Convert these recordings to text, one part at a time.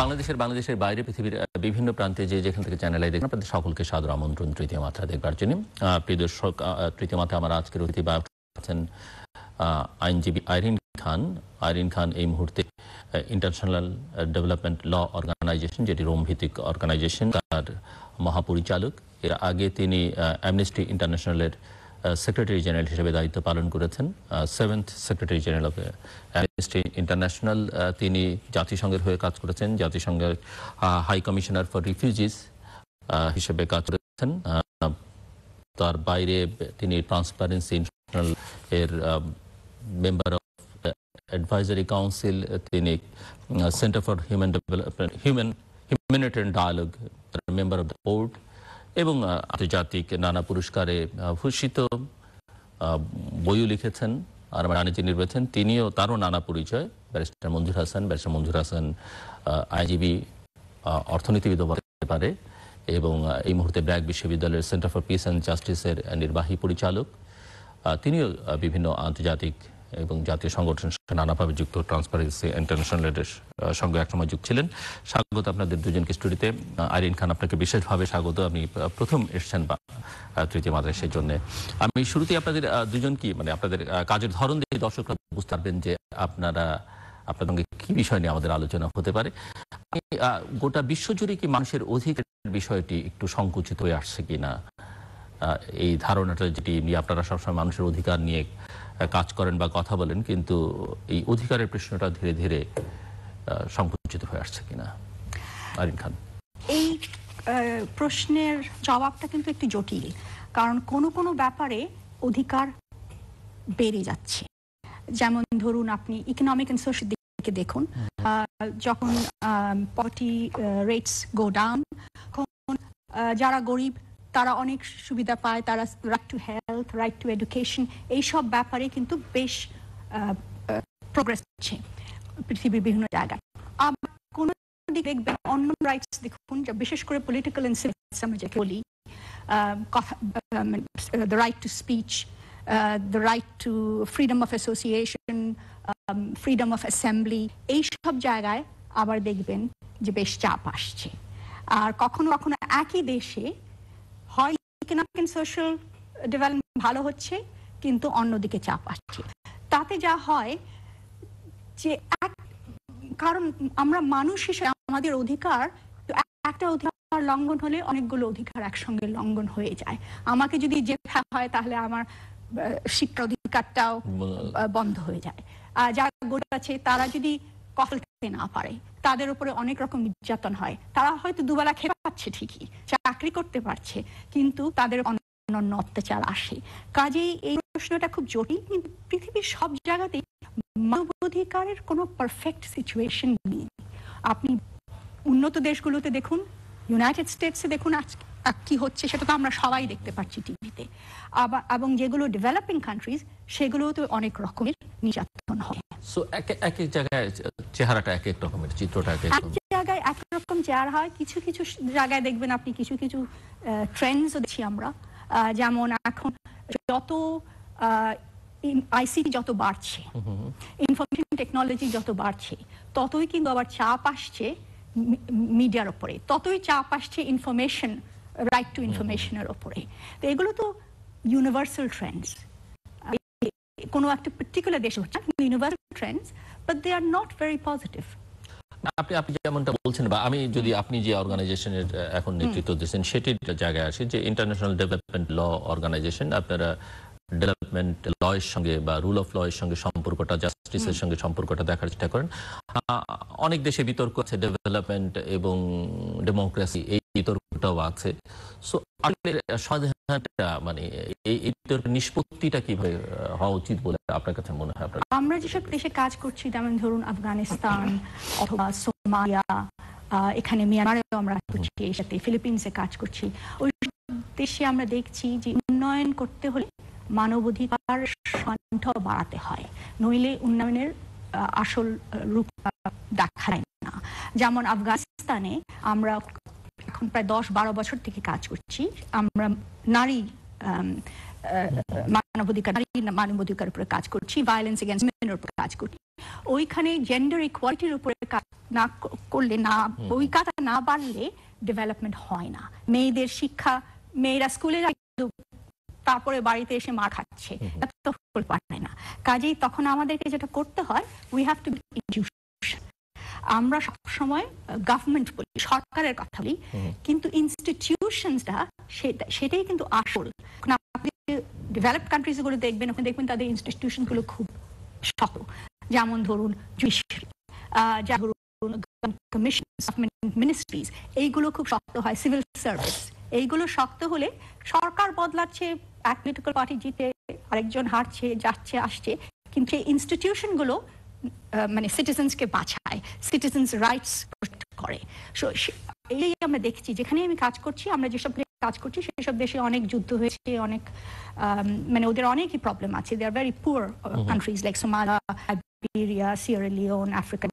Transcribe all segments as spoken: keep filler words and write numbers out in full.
বাংলাদেশের বাংলাদেশের বাইরে পৃথিবীর বিভিন্ন প্রান্তে যে যেখান থেকে চ্যানেল আই দেখেন আপনাদের সকলকে সাদর আমন্ত্রণ তৃতীয় মাত্রা দেখবার জন্য। প্রিয় দর্শক, তৃতীয় মাত্রা আমার আজকের অতিথি আছেন আইনজীবী আইরিন খান। আইরিন খান এই মুহূর্তে ইন্টারন্যাশনাল ডেভেলপমেন্ট ল অর্গানাইজেশন, যেটি রোম ভিত্তিক অর্গানাইজেশন, তার মহাপরিচালক। এর আগে তিনি অ্যামনেস্টি ইন্টারন্যাশনালের সেক্রেটারি জেনারেল হিসেবে দায়িত্ব পালন করেছেন, seventh secretary general of Amnesty International. তিনি জাতিসংঘের হয়ে কাজ করেছেন, জাতিসংঘের হাই কমিশনার ফর রিফিউজিস হিসেবে কাজ করেছেন। তার বাইরে তিনি ট্রান্সপারেন্সি ইন্টারন্যাশনাল এর মেম্বার অফ অ্যাডভাইজারি কাউন্সিল, তিনি centre for human development human humanitarian dialogue member of the board, এবং আন্তর্জাতিক নানা পুরস্কারে ভূষিত। বইও লিখেছেন আর বাণিজ্য নির্বাচন, তিনিও তারও নানা পরিচয়। ব্যারিস্টার মঞ্জুর হাসান ব্যারিস্টার মঞ্জুর হাসান আইনজীবী, অর্থনীতিবিদও বলতে পারে, এবং এই মুহূর্তে ব্র্যাক বিশ্ববিদ্যালয়ের সেন্টার ফর পিস অ্যান্ড জাস্টিসের নির্বাহী পরিচালক। তিনিও বিভিন্ন আন্তর্জাতিক এবং জাতীয় সংগঠনের সঙ্গে নানাভাবে যুক্ত, ট্রান্সপারেন্সি ইন্টারন্যাশনালের সঙ্গে একসময় যুক্ত ছিলেন। স্বাগত আপনাদের দুজনকে স্টুডিওতে। আইরিন খান, আপনাকে বিশেষভাবে স্বাগত। আপনি প্রথম এসছেন তৃতীয় মাত্রায়, সেই জন্য আমি শুরুতেই আপনাদের দুজনকে মানে আপনাদের কাজের ধরন দিয়ে দর্শকরা বুঝতে পারবেন যে আপনারা আপনার সঙ্গে কি বিষয় নিয়ে আমাদের আলোচনা হতে পারে। গোটা বিশ্বজুড়ে কি মানুষের অধিকারের বিষয়টি একটু সংকুচিত হয়ে আসছে কিনা, এই ধারণাটা যেটি নিয়ে আপনারা সবসময় মানুষের অধিকার নিয়ে কাজ করেন বা কথা বলেন, কিন্তু এই অধিকারের প্রশ্নটা ধীরে ধীরে সংকুচিত হয়ে আসছে কিনা? আইরিন খান। এই প্রশ্নের জবাবটা কিন্তু একটু জটিল, কারণ কোনো কোনো ব্যাপারে অধিকার বেড়ে যাচ্ছে। যেমন ধরুন, আপনি ইকোনমিক এন্ড সোশ্যাল দিকে দেখুন, যখন পভার্টি রেটস গো ডাউন, যারা গরিব তারা অনেক সুবিধা পায়, তারা right to health, right to education, এইসব ব্যাপারে কিন্তু বেশ প্রোগ্রেস হচ্ছে পৃথিবীর বিভিন্ন জায়গায়। আবার কোনো দিক দেখবেন অন্য রাইটস দেখুন, বিশেষ করে পলিটিক্যাল এন্ড সিভিল রাইটস আমরা যাকে বলি, the right to speech, the right to freedom of association, freedom of assembly, এইসব জায়গায় আবার দেখবেন যে বেশ চাপ আসছে। আর কখনো কখনো একই দেশে হয় ইকোনমিক এন্ড সোশ্যাল ডেভেলপমেন্ট ভালো হচ্ছে, কিন্তু অন্যদিকে চাপ আসছে। তাতে যা হয় যে এক, কারণ আমরা মানুষ হিসেবে আমাদের অধিকার, একটা অধিকার লঙ্ঘন হলে অনেকগুলো অধিকার একসঙ্গে লঙ্ঘন হয়ে যায়। আমাকে যদি যেতে হয় তাহলে আমার শিক্ষার অধিকারটাও বন্ধ হয়ে যায়। আর যারা গরিব আছে তারা যদি কথা বলতে না পারে, তাদের উপরে অনেক রকম নির্যাতন হয়। তারা হয়তো দুবেলা খেতে পাচ্ছে ঠিকই, চাকরি করতে পারছে, কিন্তু তাদের অন্যান্য অত্যাচার আসে। কাজেই এই প্রশ্নটা খুব জটিল। কিন্তু পৃথিবীর সব জায়গাতেই মানবাধিকারের কোনো পারফেক্ট সিচুয়েশন নেই। আপনি উন্নত দেশগুলোতে দেখুন, ইউনাইটেড স্টেটসে দেখুন কি হচ্ছে, সেটা তো আমরা সবাই দেখতে পাচ্ছি টিভিতে। আবার এবং যেগুলো ডেভেলপিং কান্ট্রিজ, সেগুলোতে অনেক রকমের নির্যাতন হয়। সো এক এক জায়গায় চেহারাটা এক এক রকমের, চিত্রটা এক এক জায়গায় এক রকম চেহারা হয়। কিছু কিছু জায়গায় দেখবেন আপনি কিছু কিছু ট্রেন্ডস দেখছি আমরা, যেমন এখন যত আইসিটি যত বাড়ছে, ইনফরমেশন টেকনোলজি যত বাড়ছে, ততই কিন্তু আবার চাপ আসছে মিডিয়ার উপরে, ততই চাপ আসছে ইনফরমেশন, রাইট টু ইনফরমেশনের উপরে। তো এগুলো তো ইউনিভার্সাল ট্রেন্ডস, কোনো একটা পার্টিকুলার দেশে হচ্ছে universal trends, but they are not very positive. আপনি আপনি যেমনটা বলছেন, বা আমি যদি আপনি যে অর্গানাইজেশনের এখন নেতৃত্ব দিচ্ছেন সেটির জায়গায় আসি, যে ইন্টারন্যাশনাল ডেভেলপমেন্ট ল অর্গানাইজেশন, আপনারা ডেভেলপমেন্ট ল এর সঙ্গে বা রুল অফ ল এর সঙ্গে সম্পর্কটা, জাস্টিসের সঙ্গে সম্পর্কটা দেখার চেষ্টা করেন। অনেক দেশে বিতর্ক আছে ডেভেলপমেন্ট এবং ডেমোক্রেসি, এই বিতর্কটাও আছে। সো সাধারণটা মানে এই বিতর্কের নিষ্পত্তিটা কিভাবে হওয়া উচিত বলে আপনার কাছে মনে হয়? আমরা যেসব দেশে কাজ করছি, যেমন ধরুন আফগানিস্তান অথবা সোমালিয়া, এখানে মিয়ানমারেও আমরা করছি, এর সাথে ফিলিপিন্সে কাজ করছি, ওই দেশে আমরা দেখছি যে উন্নয়ন করতে হলে মানবাধিকার সংখ্যা বাড়াতে হয়, নইলে উন্নয়নের আসল রূপ দেখা যায় না। যেমন আফগানিস্তানে আমরা এখন প্রায় দশ বারো বছর থেকে কাজ করছি, আমরা নারী মানবাধিকার নারী মানবাধিকার উপরে কাজ করছি, ভায়োলেন্স এগেইনস্ট উইমেনের উপরে কাজ করছি। ওইখানে জেন্ডার ইকুয়ালিটির উপরে কাজ না করলে, না ওই কাজটা না বাড়লে ডেভেলপমেন্ট হয় না। মেয়েদের শিক্ষা, মেয়েরা স্কুলে তারপরে বাড়িতে এসে মার খাচ্ছে, তো পারে না। কাজেই তখন আমাদেরকে যেটা করতে হয়, we have to be institution. আমরা সবসময় গভর্নমেন্ট বলি, সরকারের কথা বলি, কিন্তু ইনস্টিটিউশনসটা সেটাই কিন্তু আসল। ডেভেলপড কান্ট্রিজ গুলো দেখবেন, ওখানে দেখবেন তাদের ইনস্টিটিউশন গুলো খুব শক্ত। যেমন ধরুন জুডিশিয়ারি, যেমন কমিশন, মিনিস্ট্রিজ, এইগুলো খুব শক্ত হয়। সিভিল সার্ভিস এইগুলো শক্ত হলে সরকার বদলাচ্ছে, এক পলিটিক্যাল পার্টি জিতে আরেকজন হারছে, যাচ্ছে আসছে, কিন্তু এই ইনস্টিটিউশন গুলো মানে সিটিজেন্সকে বাঁচায়, সিটিজেন্স রাইটস প্রোটেক্ট করে। সো এই আমরা দেখছি, যেখানে আমি কাজ করছি, আমরা যেসব কাজ করছি সেসব দেশে অনেক যুদ্ধ হয়েছে, অনেক মানে ওদের অনেকই প্রবলেম আছে। They are very poor countries like Somalia, Liberia, Sierra Leone, African,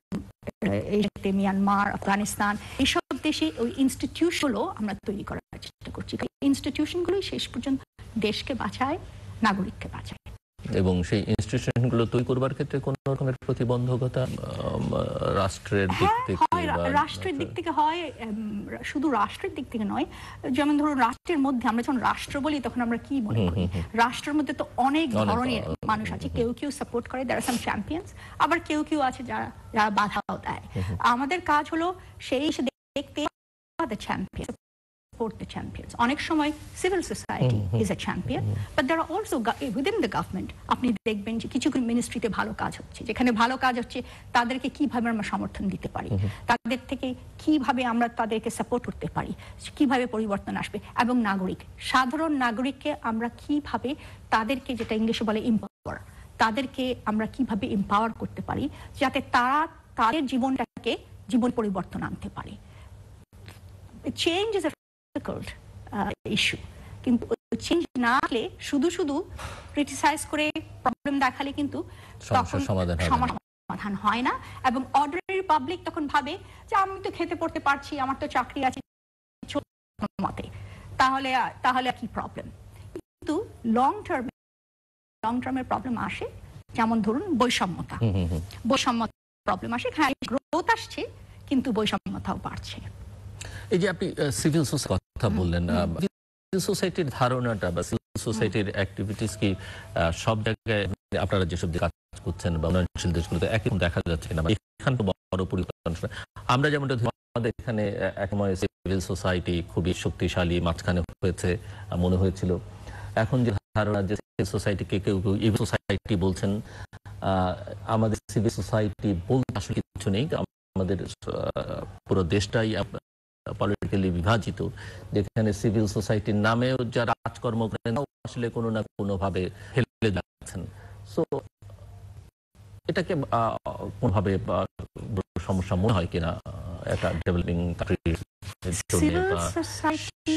Myanmar, Afghanistan, এইসব দেশে ওই ইনস্টিটিউশনগুলো আমরা তৈরি করার চেষ্টা করছি। ইনস্টিটিউশনগুলোই শেষ পর্যন্ত দেশকে বাঁচায়, নাগরিককে বাঁচায়। এবং সেই ইনস্টিটিউশনগুলো তৈরি করবার ক্ষেত্রে কোন রকমের প্রতিবন্ধকতা রাষ্ট্রের দিক থেকে রাষ্ট্রের দিক থেকে হয়, শুধু রাষ্ট্রের দিক থেকে নয়। যেমন ধরুন রাষ্ট্রের মধ্যে, আমরা যখন রাষ্ট্র বলি তখন আমরা কি মনে করি? রাষ্ট্রের মধ্যে তো অনেক ধরনের মানুষ আছে। কেউ কেউ সাপোর্ট করে, দেয়ার আর সাম চ্যাম্পিয়ন্স, আবার কেউ কেউ আছে যারা যারা বাধাও দেয়। আমাদের কাজ হলো সেই দেখতে the champion, support the champions. অনেক সময় civil society is a champion, but there are also within the government আপনি দেখবেন যে কিছু মিনিস্ট্রিতে ভালো কাজ হচ্ছে, যেখানে ভালো কাজ হচ্ছে তাদেরকে কিভাবে আমরা সমর্থন দিতে পারি, তাদের থেকে কিভাবে আমরা তাদেরকে সাপোর্ট করতে পারি, কিভাবে পরিবর্তন আসবে। এবং নাগরিক, সাধারণ নাগরিককে আমরা কিভাবে তাদেরকে, যেটা ইংলিশে বলে এম্পাওয়ার, তাদেরকে আমরা কিভাবে এম্পাওয়ার করতে পারি যাতে তারা তাদের জীবনটাকে জীবন পরিবর্তন আনতে পারে। চেঞ্জ ইজ ইস্যু, কিন্তু চেঞ্জ না হলে শুধু শুধু ক্রিটিসাইজ করে প্রবলেম দেখালে কিন্তু তখন সমাধান হয় না। এবং অর্ডিনারি পাবলিক তখন ভাবে যে আমি তো খেতে পড়তে পারছি, আমার তো চাকরি আছে মতে, তাহলে তাহলে কি প্রবলেম? কিন্তু লং টার্মে লং টার্মের প্রবলেম আসে, যেমন ধরুন বৈষম্যতা, বৈষম্যতা প্রবলেম আসে। হ্যাঁ, গ্রোথ আসছে কিন্তু বৈষম্যতাও বাড়ছে। এই যে আপনি সিভিল সোসাইটির কথা বললেন, সিভিল সোসাইটির ধারণাটা বা সিভিল সোসাইটির অ্যাক্টিভিটিস কি সব জায়গায় আপনারা যেসব কাজ করছেন বা উন্নয়নশীল দেশগুলোতে একই দেখা যাচ্ছে না? এখানে তো বড় পরিবর্তন। আমরা যেমনটা আমাদের এখানে একসময় সিভিল সোসাইটি খুবই শক্তিশালী, মাঝখানে হয়েছে মনে হয়েছিল। এখন যে ধারণা যে সিভিল সোসাইটিকে কেউ কেউ ইভিল সোসাইটি বলছেন, আমাদের সিভিল সোসাইটি বলতে আসলে কিছু নেই। আমাদের পুরো দেশটাই পলিটিক্যালি বিভাজিত, যেখানে সিভিল সোসাইটির নামেও যারা কাজকর্ম করেন আসলে কোনো না কোনো ভাবে হেলে যাচ্ছেন। সো এটাকে কোনোভাবে সমস্যা মনে হয় কিনা একটা ডেভেলপিং কান্ট্রির? সিভিল সোসাইটি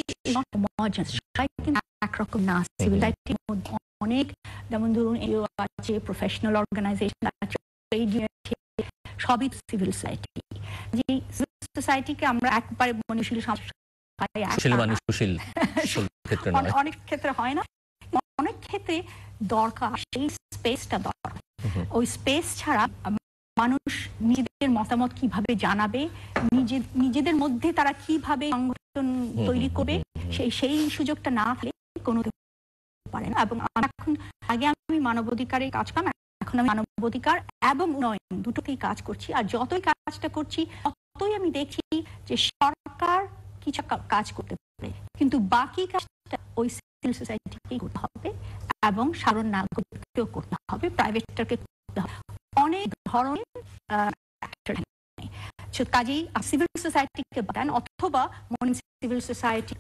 একরকম না। সিভিল সোসাইটির মধ্যে অনেক, যেমন ধরুন এনজিও আছে, প্রফেশনাল অর্গানাইজেশন আছে, সবই সিভিল সোসাইটি। যে সোসাইটিকে আমরা একবারে মনীষীল অনেক ক্ষেত্রে হয় না, অনেক ক্ষেত্রে দরকার সেই স্পেসটা দরকার। ওই স্পেস ছাড়া মানুষ নিজেদের মতামত কিভাবে জানাবে, নিজেদের মধ্যে তারা কিভাবে সংগঠন তৈরি করবে, সেই সেই সুযোগটা না হলে কোনো পারে না। এবং এখন আগে আমি মানবাধিকারে কাজ করতাম, এখন আমি মানবাধিকার এবং উন্নয়ন দুটোতেই কাজ করছি। আর যতই কাজটা করছি ততই আমি দেখি যে সরকার কিছু কাজ করতে পারে, কিন্তু বাকি কাজটা ওই সিভিল সোসাইটিকেই করতে হবে এবং সাধারণ নাগরিককেও করতে হবে, প্রাইভেট সেক্টরকে করতে হবে। অনেক ধরনের কাজেই সিভিল সোসাইটিকে বাদান, অথবা মনে সিভিল সোসাইটি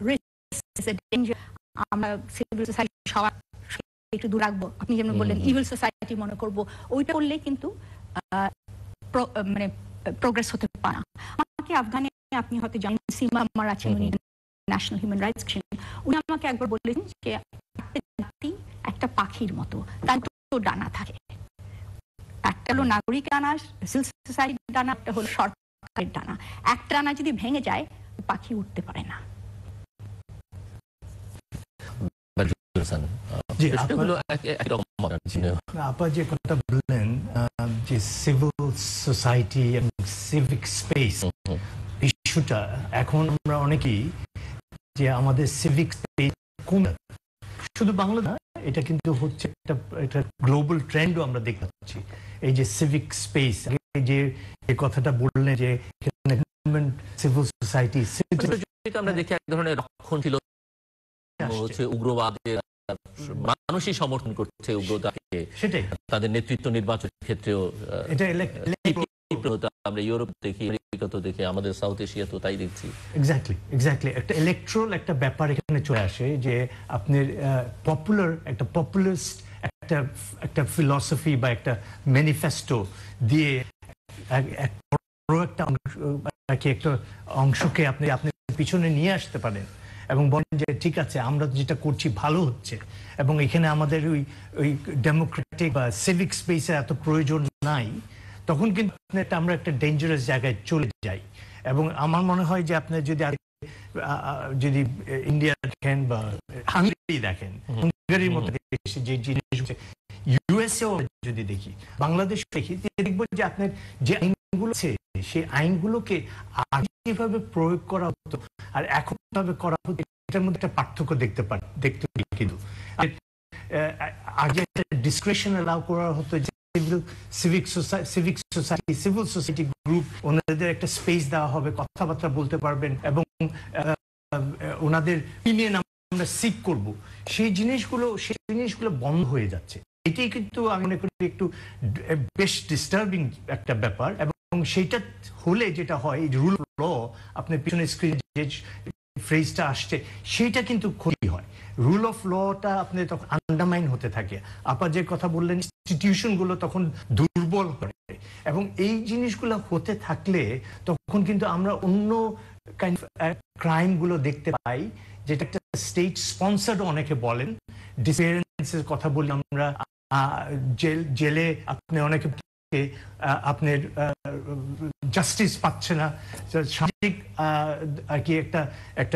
আমরা সিভিল সোসাইটি সবার একটু দূর রাখবো, আপনি যেমন বললেন ইভিল সোসাইটি মনে করবো, ওইটা করলে কিন্তু মানে প্রোগ্রেস হতে পারে না। আমাকে আফগানে, আপনি হয়তো জানেন, সীমা আমার আছেন, উনি ন্যাশনাল হিউম্যান রাইটস কমিশন, উনি আমাকে একবার বলেছেন যে জাতি একটা পাখির মতো, তার দুটো ডানা থাকে, একটা হলো নাগরিক ডানা, সিভিল সোসাইটির ডানা, একটা হলো সরকারের ডানা। একটা ডানা যদি ভেঙে যায় পাখি উঠতে পারে না। সেগুলো একরকম। আপা যে কথা বললেন যে সিভিল সোসাইটি এবং সিভিক স্পেস ইস্যুটা, এখন আমরা অনেকেই যে আমাদের সিভিক স্পেস কমে, শুধু বাংলা না, এটা কিন্তু হচ্ছে একটা একটা গ্লোবাল ট্রেন্ডও আমরা দেখতে পাচ্ছি। এই যে সিভিক স্পেস, যে এই কথাটা বললেন যে সিভিল সোসাইটি, আমরা দেখি এক ধরনের রক্ষণশীল হচ্ছে, উগ্রবাদের মানুষই সমর্থন করছে উগ্রতাকে, সেটাই তাদের নেতৃত্ব নির্বাচনের ক্ষেত্রেও এটা আমরা ইউরোপ দেখি, আমেরিকাতে দেখি, আমাদের সাউথ এশিয়াতেও তাই দেখছি। এক্স্যাক্টলি এক্স্যাক্টলি একটা ইলেকট্রাল একটা ব্যাপার এখানে চলে আসে, যে আপনার পপুলার একটা পপুলিস্ট একটা একটা ফিলসফি বা একটা ম্যানিফেস্টো দিয়ে একটা একটা অংশকে আপনি আপনার পিছনে নিয়ে আসতে পারেন এবং বলেন যে ঠিক আছে, আমরা যেটা করছি ভালো হচ্ছে, এবং এখানে আমাদের ওই ওই ডেমোক্রেটিক বা সিভিক স্পেসে এত প্রয়োজন নাই, তখন কিন্তু আমরা একটা ডেঞ্জারাস জায়গায় চলে যাই। এবং আমার মনে হয় যে আপনি যদি যদি ইন্ডিয়া দেখেন বা হাঙ্গেরি দেখেন, হাঙ্গেরির মতো দেশে যে জিনিস, ইউএসএও যদি দেখি, বাংলাদেশ দেখি, দেখবো যে আপনার যে আইনগুলো আছে সেই আইনগুলোকে আগে যেভাবে প্রয়োগ করা হতো আর এখন ভাবে করা হতো, এটার মধ্যে একটা পার্থক্য দেখতে পার দেখতে পারি। কিন্তু আগে একটা ডিসক্রিপশন অ্যালাউ করা হতো, যে civic society civic society civil society group, ওনাদের একটা স্পেস দেওয়া হবে, কথাবার্তা বলতে পারবেন এবং ওনাদের ওপিনিয়ন আমরা সিক করব। সেই জিনিসগুলো সেই জিনিসগুলো বন্ধ হয়ে যাচ্ছে। এটাই কিন্তু আমি মনে করি একটু বেশ ডিস্টার্বিং একটা ব্যাপার। এবং সেটা হলে যেটা হয়, রুল অফ ল, আপনার পিছনে স্ক্রিনে যে ফ্রেজটা আসছে, সেটা কিন্তু ক্ষতি হয়। রুল অফ লটা আপনি তখন আন্ডারমাইন হতে থাকে। আপা যে কথা বললেন, ইনস্টিটিউশন গুলো তখন দুর্বল হয়, এবং এই জিনিসগুলো হতে থাকলে তখন কিন্তু আমরা অন্য কাইন্ড অফ ক্রাইম গুলো দেখতে পাই, যেটা একটা স্টেট স্পন্সার্ড অনেকে বলেন। ডিসঅ্যাপিয়ারেন্সের কথা বলি আমরা, জেল জেলে আপনি অনেকে আপনার জাস্টিস পাচ্ছে না, সামাজিক আর কি একটা একটা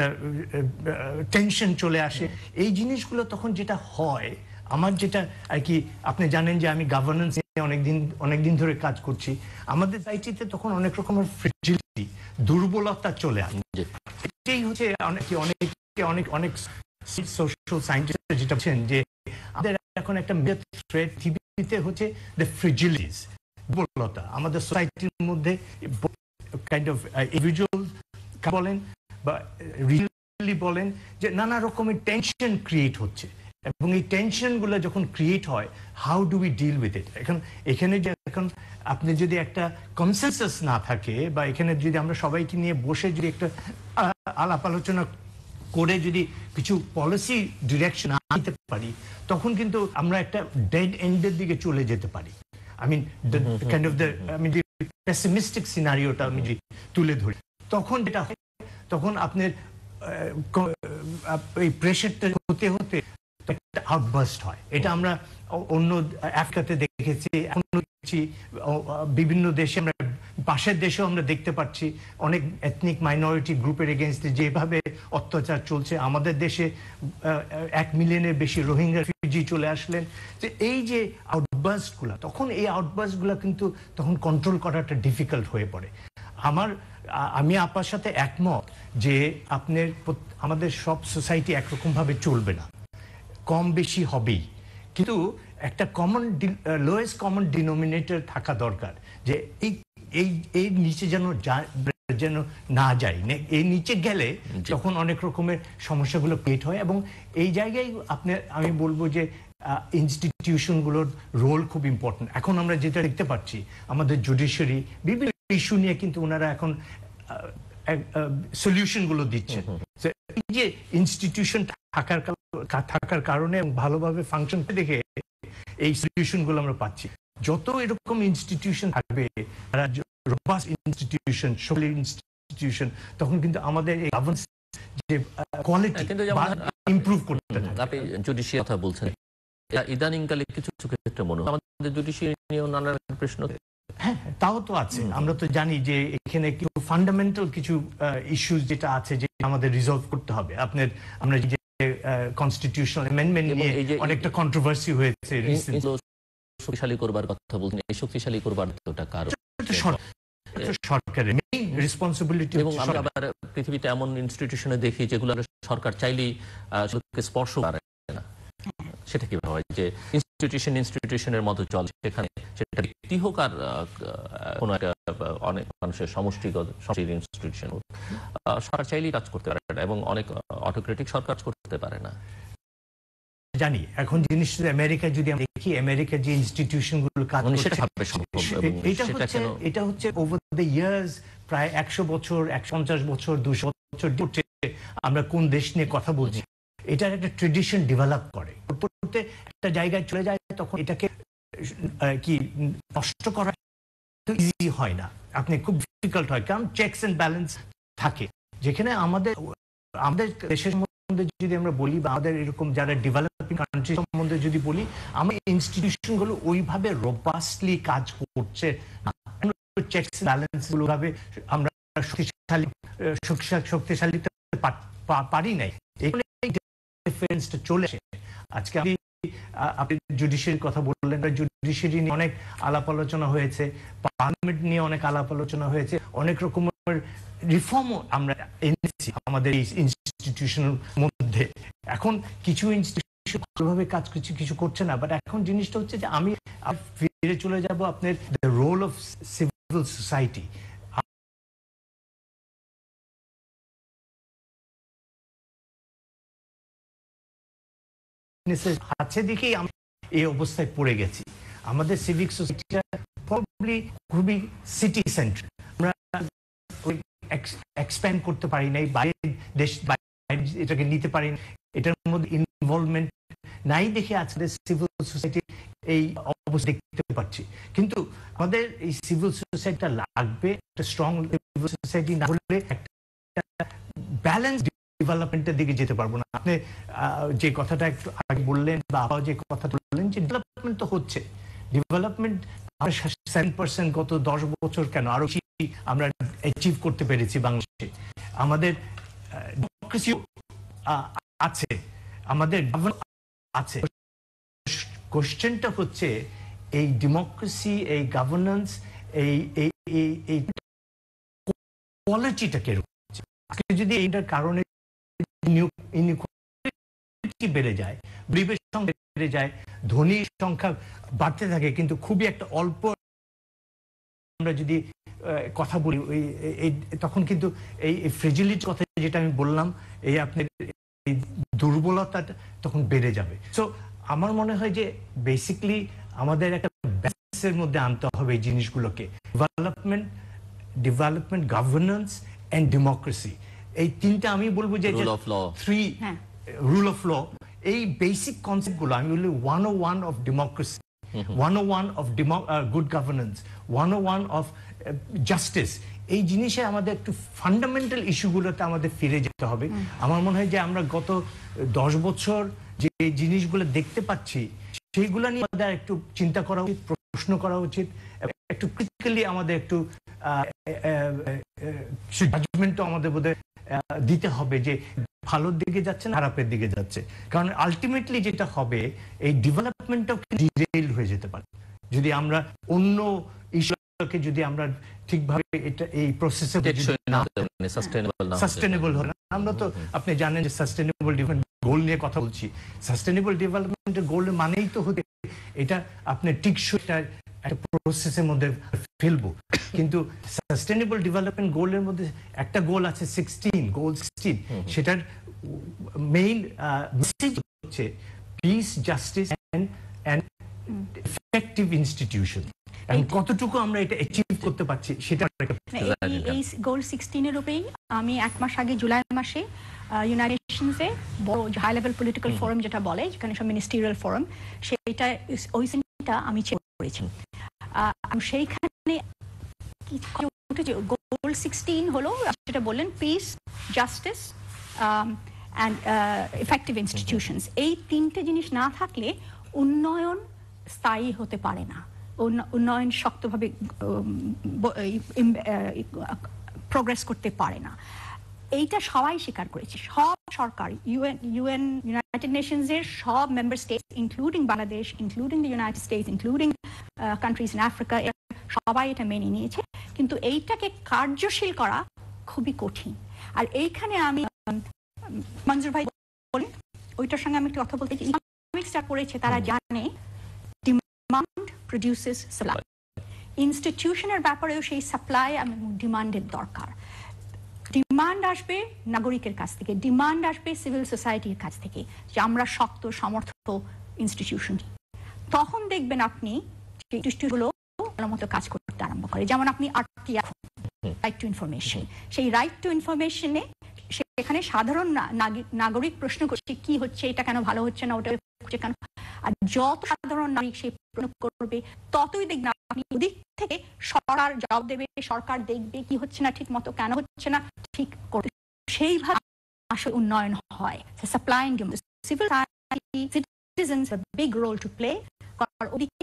টেনশন চলে আসে। এই জিনিসগুলো তখন যেটা হয়, আমার যেটা আর কি, আপনি জানেন যে আমি গভর্নেন্স নিয়ে অনেকদিন অনেকদিন ধরে কাজ করছি, আমাদের সোসাইটিতে তখন অনেক রকমের ফ্রিজিলিটি, দুর্বলতা চলে আসে। এটাই হচ্ছে অনেক অনেক অনেক অনেক সোশ্যাল সায়েন্টিস্ট যেটা বলছেন, যে আমাদের এখন একটা মেজর থ্রেট পৃথিবীতে হচ্ছে দ্য ফ্রিজিলিটিস, দুর্বলতা আমাদের সোসাইটির মধ্যে, কাইন্ড অফ ইন্ডিভিজুয়াল বলেন বা রিয়েলি বলেন, যে নানা রকমের টেনশন ক্রিয়েট হচ্ছে। এবং এই টেনশন গুলো যখন ক্রিয়েট হয়, how do we deal with it? এখন এখানে যে এখন আপনি যদি একটা কনসেনসাস না থাকে, বা এখানে যদি আমরা সবাইকে নিয়ে বসে যদি একটা আলাপ আলোচনা করে যদি কিছু পলিসি ডিরেকশন আনতে পারি, তখন কিন্তু আমরা একটা ডেড এন্ডের দিকে চলে যেতে পারি। I mean, the kind of the, I mean, the pessimistic scenario টা আমি যদি তুলে ধরি, তখন যেটা হয়, তখন আপনার এই প্রেশারটা হতে হতে একটা আউটবার্স্ট হয়। এটা আমরা অন্য আফ্রিকাতে দেখেছি, এখন দেখছি বিভিন্ন দেশে, আমরা পাশের দেশেও আমরা দেখতে পাচ্ছি অনেক এথনিক মাইনরিটি গ্রুপের এগেইনস্টে যেভাবে অত্যাচার চলছে। আমাদের দেশে এক মিলিয়নের বেশি রোহিঙ্গা রিফিউজি চলে আসলেন। যে এই যে আউটবার্স্টগুলো, তখন এই আউটবার্স্টগুলো কিন্তু তখন কন্ট্রোল করাটা ডিফিকাল্ট হয়ে পড়ে। আমার আমি আপার সাথে একমত যে আপনার আমাদের সব সোসাইটি একরকম ভাবে চলবে না, কম বেশি হবেই, কিন্তু একটা কমন লোয়েস্ট কমন ডিনোমিনেটর থাকা দরকার, যে এই এই এই নিচে যেন যেন না যায়। এই নিচে গেলে তখন অনেক রকমের সমস্যাগুলো ক্রিয়েট হয়। এবং এই জায়গায় আপনি আমি বলবো যে ইনস্টিটিউশনগুলোর রোল খুব ইম্পর্টেন্ট। এখন আমরা যেটা দেখতে পাচ্ছি, আমাদের জুডিশিয়ারি বিভিন্ন ইস্যু নিয়ে কিন্তু ওনারা এখন সলিউশন গুলো দিচ্ছে। এই যে ইনস্টিটিউশন থাকার থাকার কারণে ভালোভাবে ফাংশন দেখে এই সলিউশন গুলো আমরা পাচ্ছি। যত এরকম ইনস্টিটিউশন থাকবে, রোবাস্ট ইনস্টিটিউশন, সকল ইনস্টিটিউশন, তখন কিন্তু আমাদের এই গভর্নেন্স যে কোয়ালিটি ইমপ্রুভ করতে থাকে। আপনি জুডিশিয়াল কথা বলছেন, ইদানিংকালে কিছু কিছু ক্ষেত্রে মনে হয় আমাদের জুডিশিয়ারি নিয়েও নানা প্রশ্ন। হ্যাঁ, তাও তো আছে। আমরা তো জানি যে এখানে কিছু ফান্ডামেন্টাল কিছু ইস্যুস যেটা আছে, যে আমাদের রিজলভ করতে হবে। আপনার আমরা যে কনস্টিটিউশনাল অ্যামেন্ডমেন্ট নিয়ে অনেকটা কন্ট্রোভার্সি হয়েছে। শক্তিশালী করবার কথা বলছেন, এই শক্তিশালী করবার দায়িত্বটা কার? সরকারের মেইন রেসপন্সিবিলিটি। এবং আমরা আবার পৃথিবীতে এমন ইনস্টিটিউশনে দেখি যেগুলো সরকার চাইলেই স্পর্শ করে না, সেটা কিভাবে হয় যে ইনস্টিটিউশন ইনস্টিটিউশনের মতো চলে, সেখানে সেটা ব্যক্তি হোক আর কোনো একটা অনেক মানুষের সমষ্টিগত ইনস্টিটিউশন হোক, সরকার চাইলেই কাজ করতে পারে না এবং অনেক অটোক্রেটিক সরকার করতে পারে না। জানি এখন জিনিস আমেরিকা যদি আমরা দেখি, আমেরিকার যে ইনস্টিটিউশন গুলো কাজ করছে এটা হচ্ছে এটা হচ্ছে ওভার দ্য ইয়ার্স প্রায় একশো বছর, একশো পঞ্চাশ বছর, দুশো বছর আমরা কোন দেশ নিয়ে কথা বলছি, এটার একটা ট্রেডিশন ডেভেলপ করে, পরবর্তীতে একটা জায়গায় চলে যায়, তখন এটাকে কি নষ্ট করা ইজি হয় না, আপনি খুব ডিফিকাল্ট হয়, কারণ চেকস এন্ড ব্যালেন্স থাকে। যেখানে আমাদের আমাদের দেশের সম্বন্ধে যদি আমরা বলি বা আমাদের এরকম যারা ডেভেলপিং কান্ট্রি সম্বন্ধে যদি বলি, আমার ইনস্টিটিউশন গুলো ওইভাবে রোবাস্টলি কাজ করছে না, চেকস ব্যালেন্স গুলো ভাবে আমরা শক্তিশালী শক্তিশালী পারি নাই, ডিফারেন্সটা চলে আসে। আজকে আপনি আপনি জুডিশিয়ারির কথা বললেন, জুডিশিয়ারি নিয়ে অনেক আলাপ আলোচনা হয়েছে, পার্লামেন্ট নিয়ে অনেক আলাপ আলোচনা হয়েছে, অনেক রকমের রিফর্মও আমরা এনেছি আমাদের এই ইনস্টিটিউশনের মধ্যে। এখন কিছু ইনস্টিটিউশন ভালোভাবে কাজ করছে, কিছু করছে না, বাট এখন জিনিসটা হচ্ছে যে আমি ফিরে চলে যাব আপনার the role of civil society. আছে দেখেই আমরা এই অবস্থায় পড়ে গেছি। আমাদের সিভিক সোসাইটিটা প্রবাবলি খুবই সিটি সেন্টার, আমরা এক্সপ্যান্ড করতে পারি নাই, বাইরে দেশ এটাকে নিতে পারি না, এটার মধ্যে ইনভলভমেন্ট নাই দেখে আজকে সিভিল সোসাইটি এই অবস্থা দেখতে পাচ্ছি। কিন্তু আমাদের এই সিভিল সোসাইটিটা লাগবে, একটা স্ট্রং সিভিল সোসাইটি না হলে একটা ব্যালেন্স ডেভেলপমেন্টের দিকে যেতে পারবো না। আপনি যে কথাটা একটু আগে বললেন বা আবার যে কথাটা বললেন যে ডেভেলপমেন্ট তো হচ্ছে, ডেভেলপমেন্ট সেভেন পার্সেন্ট গত দশ বছর কেন আরো বেশি আমরা অ্যাচিভ করতে পেরেছি বাংলাদেশে। আমাদের ডেমোক্রেসি আছে, আমাদের আছে, কোশ্চেনটা হচ্ছে এই ডেমোক্রেসি, এই গভর্নেন্স, এই এই কোয়ালিটিটা কিরকম। আজকে যদি এইটার কারণে ইনইকুয়ালিটি বেড়ে যায়, গরিবের সংখ্যা বেড়ে যায়, ধনীর সংখ্যা বাড়তে থাকে, কিন্তু খুবই একটা অল্প আমরা যদি কথা বলি তখন কিন্তু এই ফ্রেজিলিটি কথা যেটা আমি বললাম, এই আপনার এই দুর্বলতাটা তখন বেড়ে যাবে। সো আমার মনে হয় যে বেসিক্যালি আমাদের একটা ব্যালেন্সের মধ্যে আনতে হবে এই জিনিসগুলোকে, development development governance and democracy, এই তিনটা আমি বলবো যে থ্রি রুল অফ ল, এই বেসিক কনসেপ্ট গুলো আমি বলি one o one of democracy, one o one of good governance, one o one of justice. এই জিনিসে আমাদের একটু ফান্ডামেন্টাল ইস্যুগুলোতে আমাদের ফিরে যেতে হবে। আমার মনে হয় যে আমরা গত দশ বছর যে জিনিসগুলো দেখতে পাচ্ছি সেইগুলো নিয়ে আমাদের একটু চিন্তা করা উচিত, প্রশ্ন করা উচিত, একটু ক্রিটিক্যালি আমাদের একটু জাজমেন্টও আমাদের বোধহয় দিতে হবে যে ভালোর দিকে যাচ্ছে না খারাপের দিকে যাচ্ছে। কারণ আলটিমেটলি যেটা হবে এই ডেভেলপমেন্টটাও ডিরেইল হয়ে যেতে পারে যদি আমরা অন্য ইস্যুকে যদি আমরা ঠিকভাবে এটা এই প্রসেসে সাস্টেনেবল হয় না। আমরা তো আপনি জানেন যে সাস্টেনেবল ডেভেলপমেন্ট গোল নিয়ে কথা বলছি, সাস্টেনেবল ডেভেলপমেন্টের গোল মানেই তো হতে এটা আপনি টিকসই একটা প্রসেসের মধ্যে ফেলবো, কিন্তু সাস্টেনেবল ডেভেলপমেন্ট গোলের মধ্যে একটা গোল আছে সিক্সটিন, গোল সিক্সটিন, সেটার মেইন মেসেজ হচ্ছে peace, justice and and effective institution. কতটুকু আমরা এটা অ্যাচিভ করতে পারছি সেটা এই গোল সিক্সটিন এর উপরেই আমি এক মাস আগে জুলাই মাসে ইউনাইটেড নেশনসে বড় হাই লেভেল পলিটিক্যাল ফোরাম যেটা বলে, যেখানে সব মিনিস্ট্রিয়াল ফোরাম, সেটা ওই সিনটা আমি চেক করেছি। সেইখানে গোল সিক্সটিন হলো যেটা বললেন peace, justice and effective institutions. এই তিনটে জিনিস না থাকলে উন্নয়ন স্থায়ী হতে পারে না, উন্নয়ন শক্তভাবে প্রোগ্রেস করতে পারে না। এইটা সবাই স্বীকার করেছে, সব সরকার, ইউএন ইউএন ইউনাইটেড নেশনস এর সব member state, including Bangladesh, including the United States, including countries in Africa, সবাই এটা মেনে নিয়েছে। কিন্তু এইটাকে কার্যশীল করা খুবই কঠিন। আর এইখানে আমি মঞ্জুর ভাই বলি, ওইটার সঙ্গে আমি একটু কথা বলতে চাই। ইকোনমিক্সটা পড়েছে, তারা জানে ডিমান্ড প্রডিউসেস সাপ্লাই। ইনস্টিটিউশনের ব্যাপারেও সেই সাপ্লাই এবং ডিমান্ডের দরকার। ডিমান্ড আসবে নাগরিকের কাছ থেকে, ডিমান্ড আসবে সিভিল সোসাইটির কাছ থেকে, যে আমরা শক্ত সমর্থ ইনস্টিটিউশন। তখন দেখবেন আপনি যে ইনস্টিটিউশনগুলো ভালো মতো কাজ করতে আরম্ভ করে। যেমন আপনি রাইট টু ইনফরমেশন, সেই রাইট টু ইনফরমেশনে সেখানে সাধারণ নাগরিক প্রশ্ন করছে কি হচ্ছে, এটা কেন ভালো হচ্ছে না, ওটা হচ্ছে কেন। আর যত সাধারণ নাগরিক সেই প্রশ্ন করবে, ততই দেখবেন আপনি ওদিক থেকে সরকার জবাব দেবে, সরকার দেখবে কি হচ্ছে না ঠিক মতো, কেন হচ্ছে না ঠিক করবে। সেইভাবে আসলে উন্নয়ন হয়। Supply and demand, civil society, citizens have big role to play. ওদিকে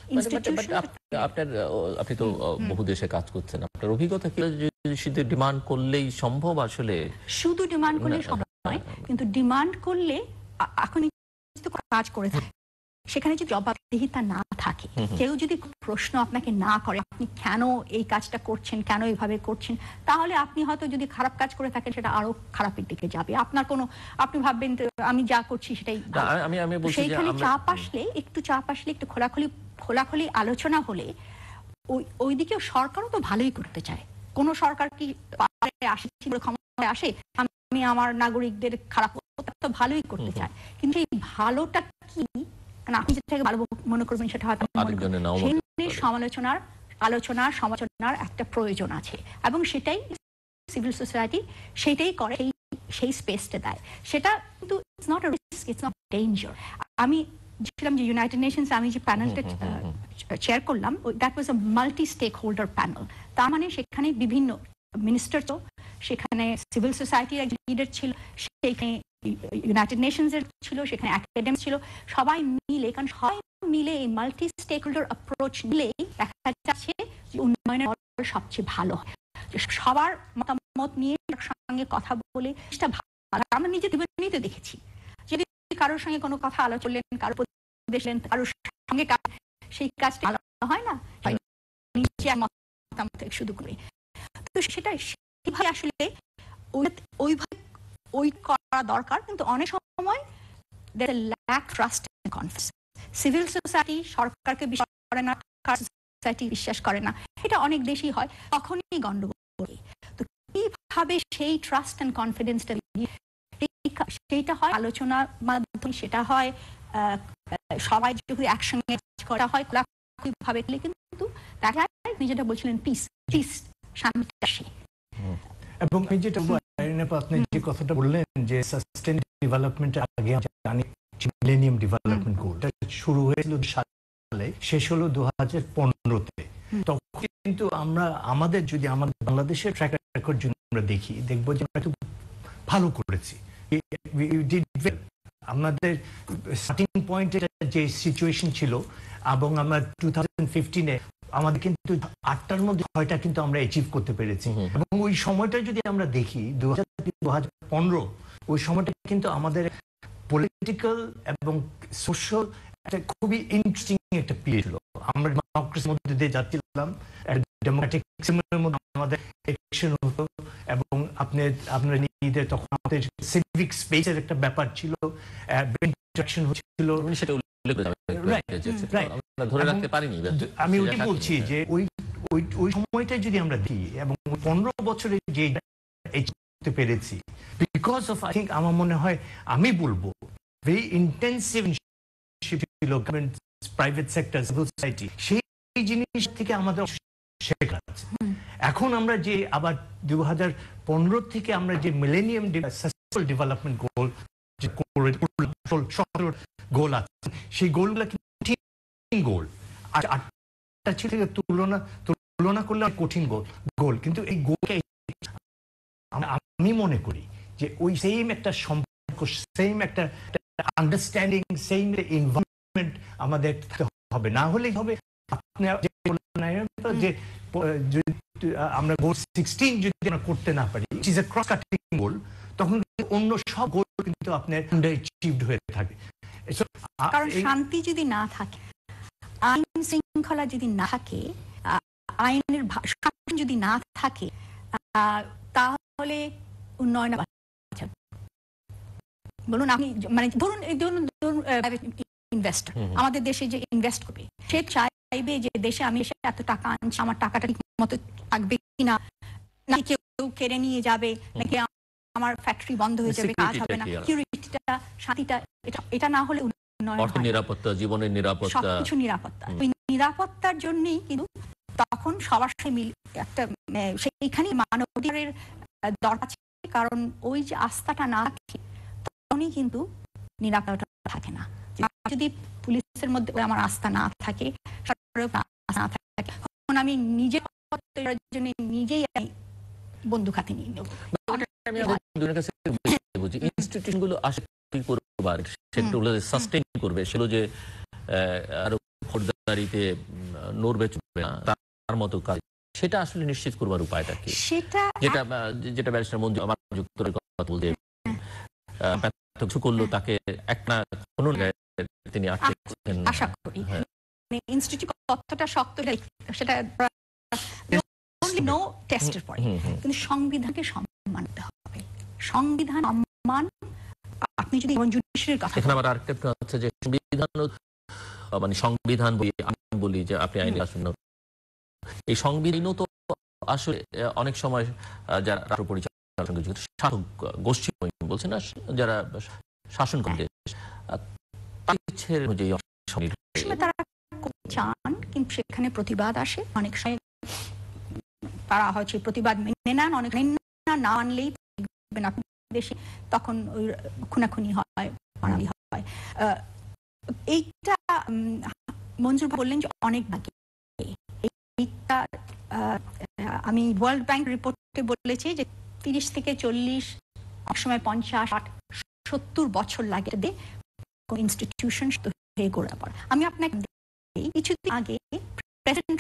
আপনার, আপনি তো বহু দেশে কাজ করছেন, আপনার অভিজ্ঞতা কি? শুধু ডিমান্ড করলেই সম্ভব? আসলে শুধু ডিমান্ড করলেই সম্ভব নয়, কিন্তু ডিমান্ড করলে এখন কাজ করে থাকে, সেখানে যদি জবাবদিহিতা না থাকে, কেউ যদি প্রশ্ন আপনাকে না করে আপনি কেন এই কাজটা করছেন, কেন এইভাবে করছেন, তাহলে আপনি হয়তো যদি খারাপ কাজ করে থাকেন সেটা আরো খারাপের দিকে যাবে। আপনার কোনো, আপনি ভাববেন আমি যা করছি সেটাই। সেইখানে চাপ আসলে, একটু চাপ আসলে, একটু খোলাখুলি খোলাখুলি আলোচনা হলে ওই ওইদিকে সরকারও তো ভালোই করতে চায়। কোন সরকার কি আসে ক্ষমতায় আসে আমি আমার নাগরিকদের খারাপ তো ভালোই করতে চায়, কিন্তু এই ভালোটা কি, আপনি যেটাকে ভালো মনে করবেন সেটা হয়তো সমালোচনার আলোচনার সমালোচনার একটা প্রয়োজন আছে, এবং সেটাই সিভিল সোসাইটি সেটাই করে, সেই স্পেসটা দেয়। সেটা কিন্তু it's not a risk, it's not danger. আমি ছিলাম যে ইউনাইটেড নেশনস, আমি যে প্যানেলটা চেয়ার করলাম, that was a multi stakeholder panel. তার মানে সেখানে বিভিন্ন মিনিস্টার, তো সেখানে সিভিল সোসাইটির একজন লিডার ছিল, সেখানে ইউনাইটেড নেশনস এর ছিল, সেখানে একাডেমি ছিল, সবাই মিলে, কারণ সবাই মিলে এই মাল্টি স্টেক হোল্ডার অ্যাপ্রোচ নিলে দেখা যাচ্ছে যে উন্নয়নের সবচেয়ে ভালো হয়। সবার মতামত নিয়ে সঙ্গে কথা বলে সেটা ভালো। আমরা নিজে জীবনেই দেখেছি, যদি কারোর সঙ্গে কোনো কথা আলোচনা করলেন, কারোর উপদেশ দিলেন, কারোর সঙ্গে সেই কাজটা ভালো হয় না, নিজে মতামত শুধু করে। তো সেটা সেভাবে আসলে ওইভাবে ওই করা দরকার। কিন্তু অনেক সময় there is a lack of trust and confidence. Civil society সরকারকে বিশ্বাস করে না, সোসাইটি বিশ্বাস করে না, এটা অনেক দেশই হয়, তখনই গন্ডগোল। তো কিভাবে সেই ট্রাস্ট এন্ড কনফিডেন্সটা সেইটা হয় আলোচনার মাধ্যমে, সেটা হয় সবাই যদি একসঙ্গে করা হয় খোলাখুলিভাবে, কিন্তু দেখা যায় আপনি যেটা বলছিলেন পিস পিস শান্তিটা আসে। এবং এই যেটা আপনি যে কথাটা বললেন যে সাস্টেইনেবল ডেভেলপমেন্টের আগে জানি মিলেনিয়াম ডেভেলপমেন্ট গোল শুরু হয়েছিল সালে, শেষ হলো দু হাজার পনেরোতে। তখন কিন্তু আমরা আমাদের যদি আমাদের বাংলাদেশের ট্র্যাক রেকর্ড যদি আমরা দেখি, দেখবো যে আমরা একটু ভালো করেছি। আমাদের স্টার্টিং পয়েন্টে যে সিচুয়েশন ছিল, এবং আমরা টু থাউজেন্ড ফিফটিনে আমাদের কিন্তু আটটার মধ্যে ছয়টা কিন্তু আমরা অ্যাচিভ করতে পেরেছি। এবং ওই সময়টা যদি আমরা দেখি দু হাজার দু হাজার পনেরো, ওই সময়টা কিন্তু আমাদের পলিটিক্যাল এবং সোশ্যাল একটা খুবই ইন্টারেস্টিং একটা পিরিয়ড ছিল। আমরা ডেমোক্রেসির মধ্যে দিয়ে যাচ্ছিলাম, ডেমোক্রেটিক সিস্টেমের মধ্যে আমাদের ইলেকশন হতো, এবং আপনি আপনারা নিজেদের তখন আমাদের সিভিক স্পেসের একটা ব্যাপার ছিল, ইন্টারাকশন হচ্ছিল। আমি ওইটা বলছি যে ওই ওই সময়টা যদি আমরা দিই, এবং পনেরো বছরে যে করতে পেরেছি, বিকজ অফ আই থিঙ্ক আমার মনে হয় আমি বলবো ভেরি ইন্টেন্সিভ ছিল government, private sector, civil society, সেই জিনিস থেকে আমাদের শেখা আছে। এখন আমরা যে আবার দু হাজার পনেরো থেকে আমরা যে millennium sustainable development goal goal আছে, সেই গোলগুলো কঠিন গোল, আর আটটা ছিল তুলনা তুলনা করলে কঠিন গোল গোল কিন্তু এই গোলকে আমি মনে করি যে ওই সেম একটা সম্পর্ক, সেম একটা আন্ডারস্ট্যান্ডিং, সেম এনভায়রনমেন্ট আমাদের হবে, না হলেই হবে আপনি যে আমরা গোল সিক্সটিন যদি আমরা করতে না পারি, it is a cross cutting goal, তখন অন্য সব গোল কিন্তু আপনার আন্ডারঅ্যাচিভড হয়ে থাকে। কারণ শান্তি যদি না থাকে, আইন শৃঙ্খলা যদি না থাকে, আইনের শাসন যদি না থাকে, তাহলে উন্নয়ন বলুন আপনি মানে ধরুন ধরুন ইনভেস্টর আমাদের দেশে যে ইনভেস্ট করবে, সে চাইবে যে দেশে আমি এসে এত টাকা আনছি, আমার টাকাটা ঠিক মতো থাকবে কিনা, না কেউ কেড়ে নিয়ে যাবে, নাকি আমার ফ্যাক্টরি বন্ধ হয়ে যাবে, কাজ হবে না, সিকিউরিটিটা, শান্তিটা, এটা এটা না হলে উন্নয়ন হয় না। নিরাপত্তা, জীবনের নিরাপত্তা, সবকিছু নিরাপত্তা। ওই নিরাপত্তার জন্যই কিন্তু তখন সবার সাথে মিল একটা সেইখানে মানবাধিকারের দরকার আছে, কারণ ওই যে আস্থাটা না থাকে তখনই কিন্তু নিরাপত্তা থাকে না। যদি পুলিশের মধ্যে আমার আস্থা না থাকে, না থাকে, তখন আমি নিজের জন্য নিজেই বন্দুক হাতে নিয়ে নেব। ইনস্টিটিউশন গুলো আসে করবার, সেগুলো সাস্টেইন করবে, সেগুলো যে আরো ফৌজদারিতে নড়বে চড়বে না তার মতো কাজ, সেটা আসলে নিশ্চিত করবার উপায়টা কি? সেটা যেটা যেটা ব্যারিস্টার মঞ্জু আমার যুক্তরাজ্যের কথা বলতে কিছু করলো তাকে এক না কোনো তিনি আটকেছেন। আশা করি ইনস্টিটিউট কতটা শক্ত সেটা নো টেস্টের পরে, কিন্তু সংবিধানকে সম্মান দিতে হবে। সংবিধান সম্মান, আপনি যদি জুডিশিয়ারির কথা, এখানে আবার আরেকটা হচ্ছে যে সংবিধান মানে সংবিধান বলি আমি বলি যে আপনি আইন আসুন, এই সংবিধানও তো আসলে অনেক সময় যারা রাষ্ট্র পরিচালনার সঙ্গে যুক্ত শাসক গোষ্ঠী বলছে না, যারা শাসন করে তারা চান, কিন্তু সেখানে প্রতিবাদ আসে, অনেক সময় তারা হয়তো প্রতিবাদ মেনে নেন, অনেক না মানলেই দেশে তখন ওই খুনাখুনি হয়, মারামারি হয়। এইটা মঞ্জুর বললেন যে অনেক ভাগে, এইটা আমি ওয়ার্ল্ড ব্যাংক রিপোর্টে বলেছি যে তিরিশ থেকে চল্লিশ, এক সময় পঞ্চাশ, ষাট, সত্তর বছর লাগে ইনস্টিটিউশন হয়ে গড়ে পড়ে। আমি আপনাকে কিছুদিন আগে প্রেসিডেন্ট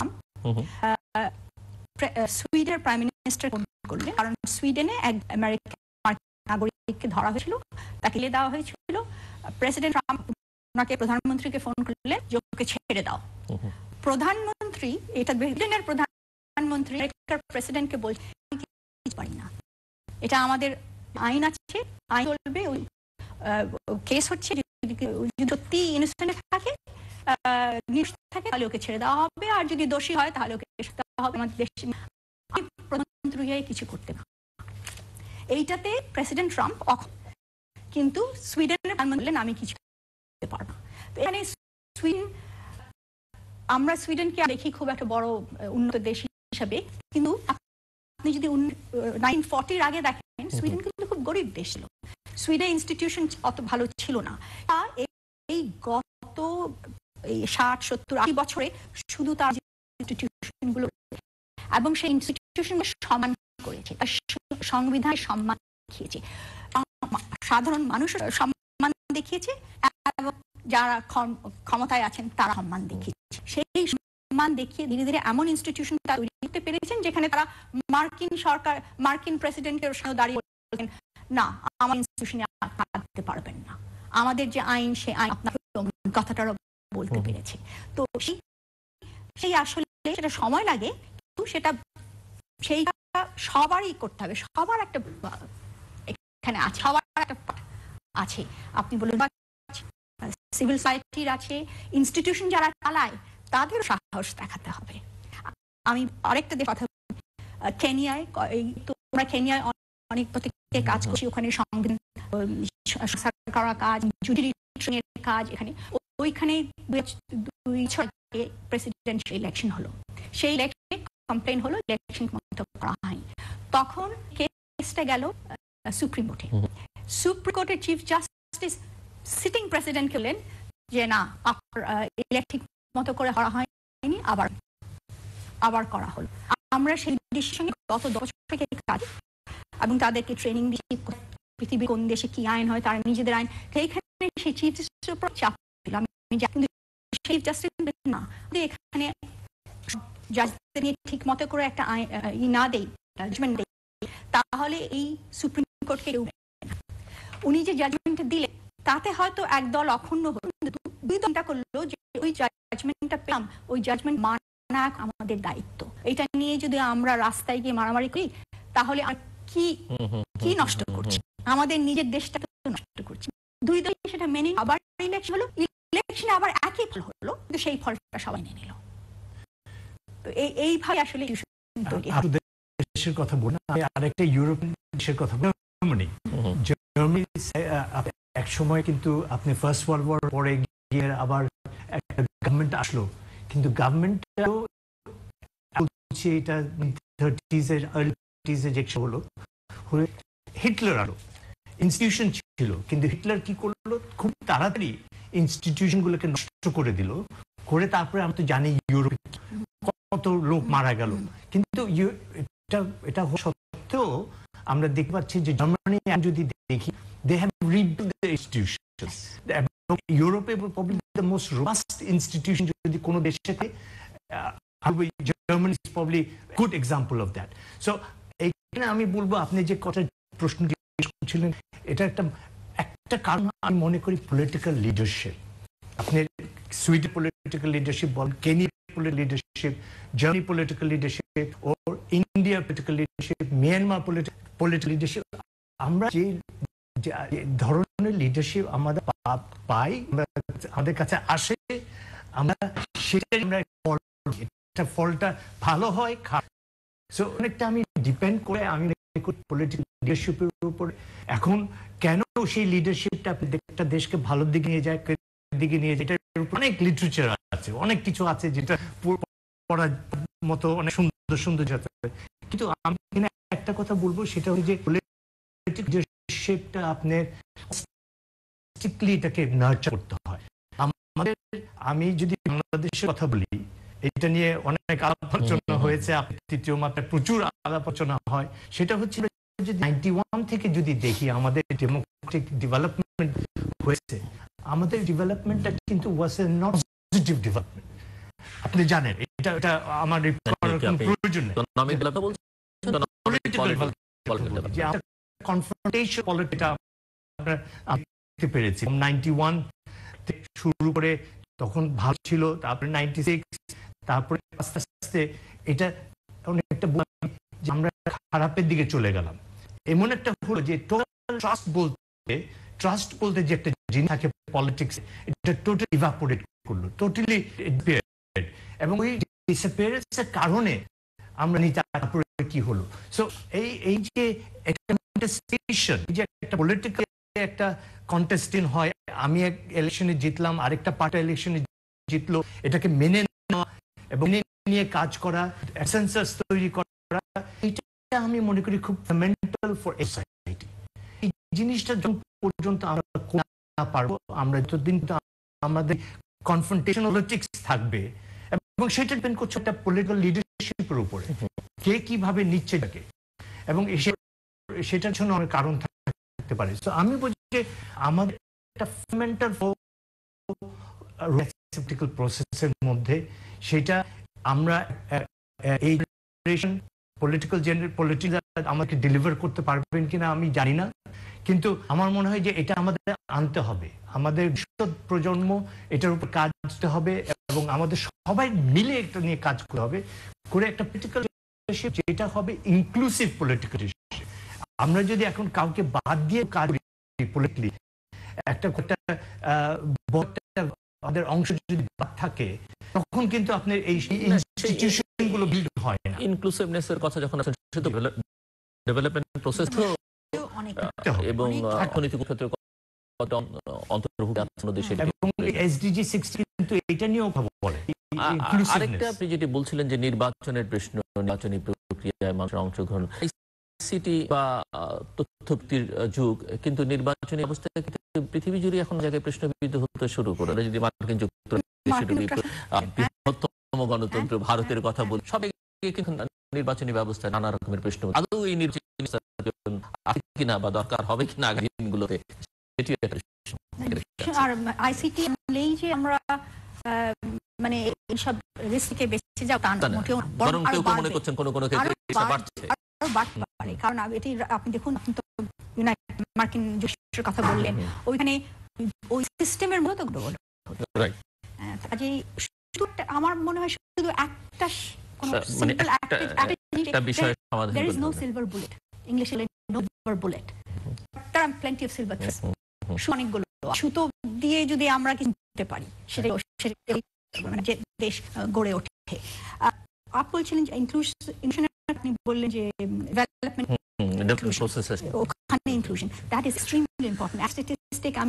সুইডেনের প্রাইম মিনিস্টার ফোন করলেন, কারণ সুইডেনে এক আমেরিকান নাগরিককে ধরা হয়েছিল, তাকে ছেড়ে দেওয়া হয়েছিল। প্রেসিডেন্ট ট্রাম্প ওনাকে প্রধানমন্ত্রীকে ফোন করলেন যে ওকে ছেড়ে দাও। প্রধানমন্ত্রী, এটা ব্রিটেনের প্রধানমন্ত্রী আমেরিকার প্রেসিডেন্টকে বলছে আমি কিছু পারি না, এটা আমাদের আইন আছে, আইন চলবে, ওই কেস হচ্ছে, যদি সত্যি ইনোসেন্ট থাকে থাকে তাহলে ওকে ছেড়ে দেওয়া হবে, আর যদি দোষী হয় তাহলে ওকে দেওয়া হবে। আমাদের দেশে প্রধানমন্ত্রী হয়ে কিছু করতে না। এইটাতে প্রেসিডেন্ট ট্রাম্প কিন্তু সুইডেনের প্রধানমন্ত্রী বললেন আমি কিছু করতে পারবো না। তো এখানে সুইডেন, আমরা সুইডেনকে দেখি খুব একটা বড় উন্নত দেশ হিসাবে, কিন্তু আপনি যদি নাইনটিন ফর্টির আগে দেখেন, সুইডেন কিন্তু খুব গরিব দেশ ছিল, সুইডেন ইনস্টিটিউশন অত ভালো ছিল না। এই গত এই ষাট সত্তর আশি বছরে শুধু তার ইনস্টিটিউশন গুলো এবং সেই ইনস্টিটিউশন সম্মান করেছে, সংবিধানের সম্মান দেখিয়েছে, সাধারণ মানুষ সম্মান দেখিয়েছে, এবং যারা ক্ষমতায় আছেন তারা সম্মান দেখিয়েছে। সেই সম্মান দেখিয়ে ধীরে ধীরে এমন ইনস্টিটিউশন তৈরি করতে পেরেছেন যেখানে তারা মার্কিন সরকার, মার্কিন প্রেসিডেন্টের সঙ্গে দাঁড়িয়ে বলছেন না আমার ইনস্টিটিউশনে থাকতে পারবেন না, আমাদের যে আইন সে আইন আপনার কথাটারও বলতে পেরেছে। তো সেই আসলে সেটা সময় লাগে, কিন্তু সেটা সেইটা সবারই করতে হবে, সবার একটা এখানে আছে, সবার একটা আছে। আপনি বলুন সিভিল সোসাইটির আছে, ইনস্টিটিউশন যারা চালায় তাদের সাহস দেখাতে হবে। আমি আরেকটা কথা, কেনিয়ায়, তোমরা কেনিয়ায় অনেক প্রত্যেকে কাজ করছি, ওখানে সংবিধান করা কাজ, জুডিশিয়ারির কাজ, এখানে ওইখানে দুই ছয় প্রেসিডেন্সিয়াল ইলেকশন হলো, সেই ইলেকশনে কমপ্লেন হলো ইলেকশন মতো করা হয়নি, তখন কেসটা গেল সুপ্রিম কোর্টে। সুপ্রিম কোর্টের চিফ জাস্টিস সিটিং প্রেসিডেন্টকে বললেন যে না আপনার ইলেকট্রিক মতো করে করা হয়নি, আবার আবার করা হলো। আমরা সেই দেশের সঙ্গে গত দশ বছর থেকে কাজ এবং তাদেরকে ট্রেনিং দিচ্ছি পৃথিবীর কোন দেশে কি আইন হয়, তারা নিজেদের আইন, সেইখানে সেই চিফ জাস্টিসের উপর চাপ ছিল। আমি কিন্তু চিফ জাস্টিস না, এখানে জাজদের নিয়ে ঠিক মতো করে একটা ই না দেই, জাজমেন্ট দেই, তাহলে এই সুপ্রিম কোর্টকে উনি যে জাজমেন্টটা দিলেন তাতে হয়তো একদল অখণ্ড হলো, দুই দলটা করলো যে ওই জাজমেন্টটা পেলাম, ওই জাজমেন্ট মানা আমাদের দায়িত্ব। এটা নিয়ে যদি আমরা রাস্তায় গিয়ে মারামারি করি তাহলে আর কি কি নষ্ট করছি, আমাদের নিজের দেশটা নষ্ট করছি। দুই দল সেটা মেনে আবার ইলেকশন হলো, ইলেকশনে আবার একই ফল হলো, কিন্তু সেই ফলটা সবাই মেনে নিল। তো এই এইভাবে আসলে দেশের কথা বলি, আরেকটা ইউরোপিয়ান দেশের কথা বলি, জার্মানি। জার্মানি এক সময় কিন্তু আপনি ফার্স্ট ওয়ার্ল্ড ওয়ার পরে গিয়ে আবার একটা গভর্নমেন্ট আসলো, কিন্তু গভর্নমেন্টটাও এটা থার্টিজ এর আর্লি থার্টিজ এ যে হলো, হিটলার আলো ইনস্টিটিউশন ছিল, কিন্তু হিটলার কি করলো, খুব তাড়াতাড়ি ইনস্টিটিউশন গুলোকে নষ্ট করে দিল, করে তারপরে আমরা তো জানি ইউরোপে কত লোক মারা গেল। কিন্তু এটা এটা সত্ত্বেও আমরা দেখতে পাচ্ছি যে জার্মানি যদি দেখি, they have rebuild the institutions. ইউরোপে probably the most robust institution যদি কোনো দেশে থাকে, Germany is probably good example of that. So এইখানে আমি বলবো, আপনি যে কথা প্রশ্ন জিজ্ঞেস করছিলেন, এটা একটা একটা কারণ আমি মনে করি পলিটিক্যাল লিডারশিপ। আপনি সুইডেন পলিটিক্যাল লিডারশিপ বলেন, Kenya political leadership, Germany political leadership, ও India political leadership, Myanmar political leadership, আমরা যে ধরনের লিডারশিপ আমাদের পাই, আমাদের কাছে আসে, আমরা সেটাই আমরা ফলটা ভালো হয় খারাপ। সো অনেকটা আমি ডিপেন্ড করে আমি পলিটিক্যাল লিডারশিপের উপর। এখন কেন সেই লিডারশিপটা একটা দেশকে ভালোর দিকে নিয়ে যায়, দিকে নিয়ে যায়, এটার উপর অনেক লিটারেচার আছে, অনেক কিছু আছে যেটা পড়ার মতো অনেক সুন্দর সুন্দর আছে। কিন্তু আমি একটা কথা বলবো, সেটা হচ্ছে যে পলিটিক্যাল লিডারশিপটা আপনার এটাকে নার্চার করতে হয়। আমাদের, আমি যদি বাংলাদেশের কথা বলি, এটা নিয়ে অনেক আলাপ আলোচনা হয়েছে, তৃতীয় মাত্রায় প্রচুর আলাপ আলোচনা হয়। সেটা হচ্ছে যে নাইনটি ওয়ান থেকে যদি দেখি আমাদের ডেমোক্রেটিক ডেভেলপমেন্ট হয়েছে, আমাদের ডেভেলপমেন্টটা কিন্তু was a not positive development. আপনি জানেন এটা, এটা আমার প্রয়োজন নেই। কনফ্রন্টেশন পলিটিক্স আমরা দেখতে পেরেছি নাইনটি ওয়ান থেকে শুরু করে, তখন ভালো ছিল, তারপরে নাইনটি সিক্স, তারপরে আস্তে আস্তে এটা অনেকটা আমরা খারাপের দিকে চলে গেলাম। এমন একটা হলো যে টোটাল ট্রাস্ট বলতে, ট্রাস্ট বলতে যে একটা জিনিস থাকে পলিটিক্স, এটা টোটালি ইভাপোরেট করলো, টোটালি ডিসঅ্যাপিয়ার্ড। এবং ওই ডিসঅ্যাপিয়ারেন্সের কারণে আমরা নিতে তারপরে কি হলো। সো এই এই যে একটা স্টেশন, যে একটা পলিটিক্যাল একটা কন্টেস্টিং হয়, আমি এক ইলেকশনে জিতলাম, আরেকটা পার্টি ইলেকশনে জিতলো, এটাকে মেনে নেওয়া এবং মেনে নিয়ে কাজ করা, সেন্সাস তৈরি করা, এটা আমি মনে করি খুব ফান্ডামেন্টাল ফর সোসাইটি। এই জিনিসটা যখন পর্যন্ত আমরা না পারবো, আমরা যতদিন আমাদের কনফ্রন্টেশন পলিটিক্স থাকবে, এবং সেটা ডিপেন্ড করছে একটা পলিটিক্যাল লিডারশিপের উপরে, কে কিভাবে নিচ্ছে তাকে, এবং সেটার জন্য অনেক কারণ থাকতে পারে। তো আমি বলছি যে আমাদের একটা ফান্ডামেন্টাল প্রসেসের মধ্যে, সেটা আমরা এই জেনারেশন পলিটিক্যাল পলিটিক্স আমাকে ডেলিভার করতে পারবেন কিনা আমি জানি না, কিন্তু আমার মনে হয় যে এটা আমাদের আনতে হবে, আমাদের ভবিষ্যৎ প্রজন্ম এটার উপর কাজ করতে হবে, এবং আমাদের সবাই মিলে এটা নিয়ে কাজ করতে হবে, করে একটা পলিটিক্যাল লিডারশিপ যেটা হবে ইনক্লুসিভ পলিটিক্যাল লিডারশিপ। আমরা যদি এখন কাউকে বাদ দিয়ে কাজ করি পলিটিক্যালি, একটা আমাদের অংশ যদি বাদ থাকে, তখন কিন্তু আপনার এই ইনস্টিটিউশনগুলো বিল্ড হয় না। ইনক্লুসিভনেস এর কথা যখন আসে, সেটা ডেভেলপমেন্ট প্রসেস তো অনেক, এবং অর্থনৈতিক ক্ষেত্রে অন্তর্ভুক্ত আছে দেশে, এবং এসডিজি সিক্সটি কিন্তু এটা নিয়েও কথা বলে। আরেকটা আপনি যেটি বলছিলেন যে নির্বাচনের প্রশ্ন, নির্বাচনী প্রক্রিয়ায় মানুষের অংশগ্রহণ, সিটি বা তথ্যপ্রযুক্তির যুগ, কিন্তু নির্বাচনী অবস্থায় পৃথিবী জুড়ে এখন জায়গায় প্রশ্নবিদ্ধ হতে শুরু করে। যদি মার্কিন যুক্তরাষ্ট্র বৃহত্তম গণতন্ত্র ভারতের কথা বলি, সবাই কিন্তু নির্বাচনী ব্যবস্থায় নানা রকমের প্রশ্ন, আদৌ এই নির্বাচনী আছে কিনা বা দরকার হবে কিনা আগামী দিনগুলোতে, সেটি একটা আর আইসিটি নেই যে আমরা মানে এইসব রিস্কে বেঁচে যাও, তা না, মোটেও বরং কেউ মনে করছেন কোন কোন ক্ষেত্রে বাড়ছে, বাড়তে পারে। কারণ এটি আপনি দেখুন, আপনি তো ইউনাইটেড মার্কিন যুক্তরাষ্ট্রের কথা বললেন, ওইখানে ওই সিস্টেমের মতো গন্ডগোল রাইট। কাজেই আমার মনে হয় শুধু একটা কোন মানে সিম্পল একটা একটা বিষয় সমাধান there is করতে no হবে। silver bullet, English A no silver bullet, there are plenty of silver threads, অনেকগুলো সুতো দিয়ে যদি আমরা কিছু করতে পারি সেটাই সেটাই মানে যে দেশ গড়ে ওঠে। আপনি বলছিলেন যে ইনক্লুশন, আপনি বললেন যে ডেভেলপমেন্ট ওখানে inclusion, that is extremely important. Statistic আমি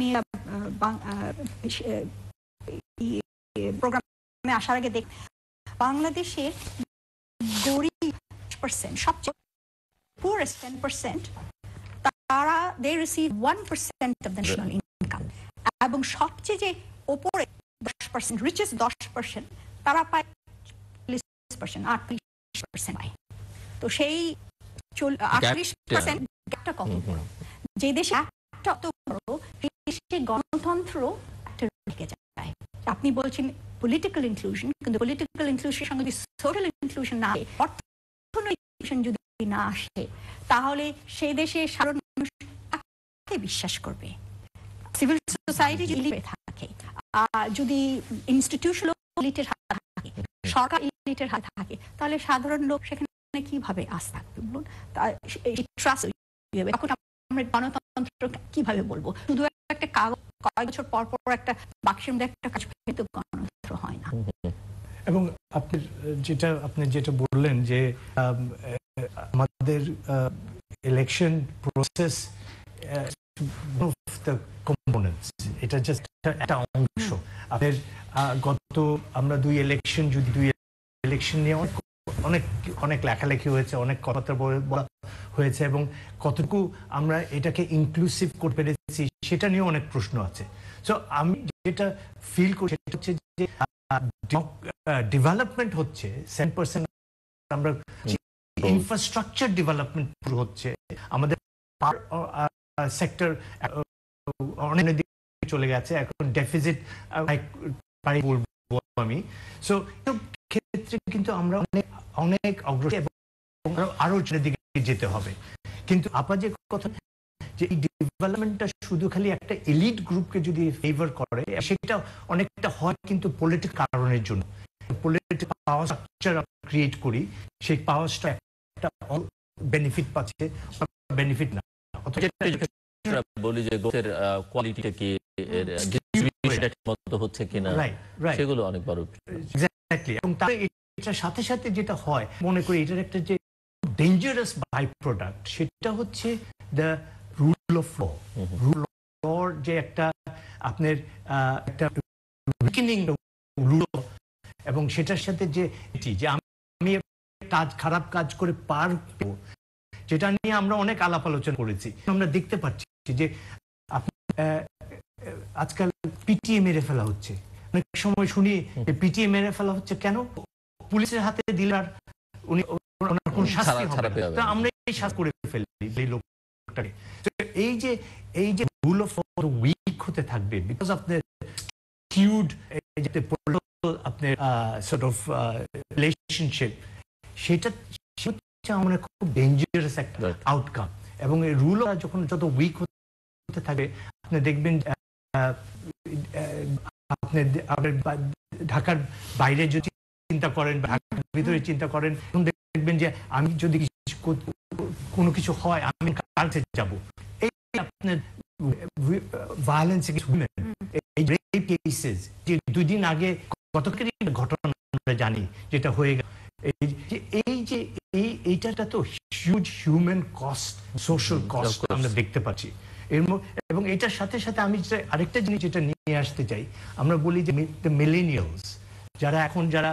প্রোগ্রামে আসার আগে দেখ বাংলাদেশের গরিব পার্সেন্ট, সবচেয়ে পুয়ারেস্ট টেন পার্সেন্ট, তারা they receive one percent of the national income, এবং সবচেয়ে যে ওপরে দশ পার্সেন্ট রিচেস্ট দশ পার্সেন্ট তারা পায় চল্লিশ পার্সেন্ট, আটত্রিশ পার্সেন্ট পায়। তো সেই আটত্রিশ পার্সেন্ট গ্যাপটা কত বড়, যে দেশে একটা অত বড় দেশে গণতন্ত্র একটা রেখে যায়। আপনি বলছেন পলিটিক্যাল ইনক্লুশন, কিন্তু পলিটিক্যাল ইনক্লুশনের সঙ্গে যদি সোশ্যাল ইনক্লুশন না আসে, অর্থনৈতিক ইনক্লুশন যদি না আসে, তাহলে সেই দেশে সাধারণ মানুষ কাকে বিশ্বাস করবে? সিভিল সোসাইটি যদি থাকে, যদি ইনস্টিটিউশনাল এলিটের হাতে থাকে, সরকার এলিটের হাতে থাকে, তাহলে সাধারণ লোক সেখানে কিভাবে আস্থা থাকবে বলুন? ট্রাস্ট এখন আমরা গণতন্ত্র কিভাবে বলবো? শুধু একটা কাগজ কয়েক বছর পর পর একটা বাক্সের মধ্যে একটা কাজ তো গণতন্ত্র হয় না। এবং আপনি যেটা আপনি যেটা বললেন যে আমাদের ইলেকশন প্রসেস কম্পোনেন্টস, এটা জাস্ট একটা অংশ। আপনার গত আমরা দুই ইলেকশন যদি দুই ইলেকশন নিয়ে অনেক অনেক লেখালেখি হয়েছে, অনেক কথা বলা হয়েছে, এবং কতটুকু আমরা এটাকে ইনক্লুসিভ করতে পেরেছি সেটা নিয়ে অনেক প্রশ্ন আছে। সো আমি যেটা ফিল করি সেটা হচ্ছে যে ডেভেলপমেন্ট হচ্ছে সেভেন পার্সেন্ট, আমরা ইনফ্রাস্ট্রাকচার ডেভেলপমেন্ট হচ্ছে, আমাদের সেক্টর অনেক দিকে চলে গেছে, এখন ডেফিসিট বলবো আমি। সো ক্ষেত্রে কিন্তু আমরা অনেক অনেক অগ্রসর এবং আরো দিকে যেতে হবে। কিন্তু আপনার যে কথা যে এই ডেভেলপমেন্টটা শুধু খালি একটা এলিট গ্রুপকে যদি ফেভার করে, সেটা অনেকটা হয় কিন্তু পলিটিক্যাল কারণের জন্য। পলিটিক্যাল পাওয়ার স্ট্রাকচার ক্রিয়েট করি, সেই পাওয়ারটা একটা বেনিফিট পাচ্ছে, বেনিফিট না। বলি যে গোছের কোয়ালিটিটা কি, ডিস্ট্রিবিউশনটা ঠিকমতো হচ্ছে কিনা, সেগুলো অনেক বড়। এক্স্যাক্টলি। এবং তার এটার সাথে সাথে যেটা হয়, মনে করি এটার একটা যে ডেঞ্জারাস বাই প্রোডাক্ট, সেটা হচ্ছে the rule of law. Rule of লর যে একটা আপনার একটা উইকেনিং রুল, এবং সেটার সাথে যে এটি যে আমি কাজ খারাপ কাজ করে পার, যেটা নিয়ে আমরা অনেক আলাপ আলোচনা করেছি। আমরা দেখতে পাচ্ছি যে আজকাল পিটিএ মেরে ফেলা হচ্ছে, অনেক সময় শুনি পিটিএ মেরে ফেলা হচ্ছে কেন? পুলিশের হাতে দিলে আর উনি ওনার কোন শাস্তি হবে না, তো আমরা এই শাস্তি করে ফেলি এই লোকটাকে। এই যে এই যে রুল অফ ল উইক হতে থাকবে বিকজ অফ দ্য স্কিউড আপনার সর্ট অফ রিলেশনশিপ, সেটা আমাদের খুব ডেঞ্জারাস একটা আউটকাম। এবং এই রুল যখন যত উইক হতে থাকবে, আপনি দেখবেন আপনি ঢাকার বাইরে যদি চিন্তা করেন, ঢাকার ভিতরে চিন্তা করেন, দেখবেন যে আমি যদি কোনো কিছু হয় আমি কার কাছে যাব। এই আপনার ভায়োলেন্স এগেইনস্ট উইমেন, এই রেপ কেসেস, যে দুই দিন আগে গতকালই ঘটনা আমরা জানি যেটা হয়ে গেল, এই যে এই এইটা তো huge human cost, social cost আমরা দেখতে পাচ্ছি। এর এবং এটার সাথে সাথে আমি আরেকটা জিনিস যেটা নিয়ে আসতে চাই, আমরা বলি যে দ্য মিলেনিয়ালস, যারা এখন যারা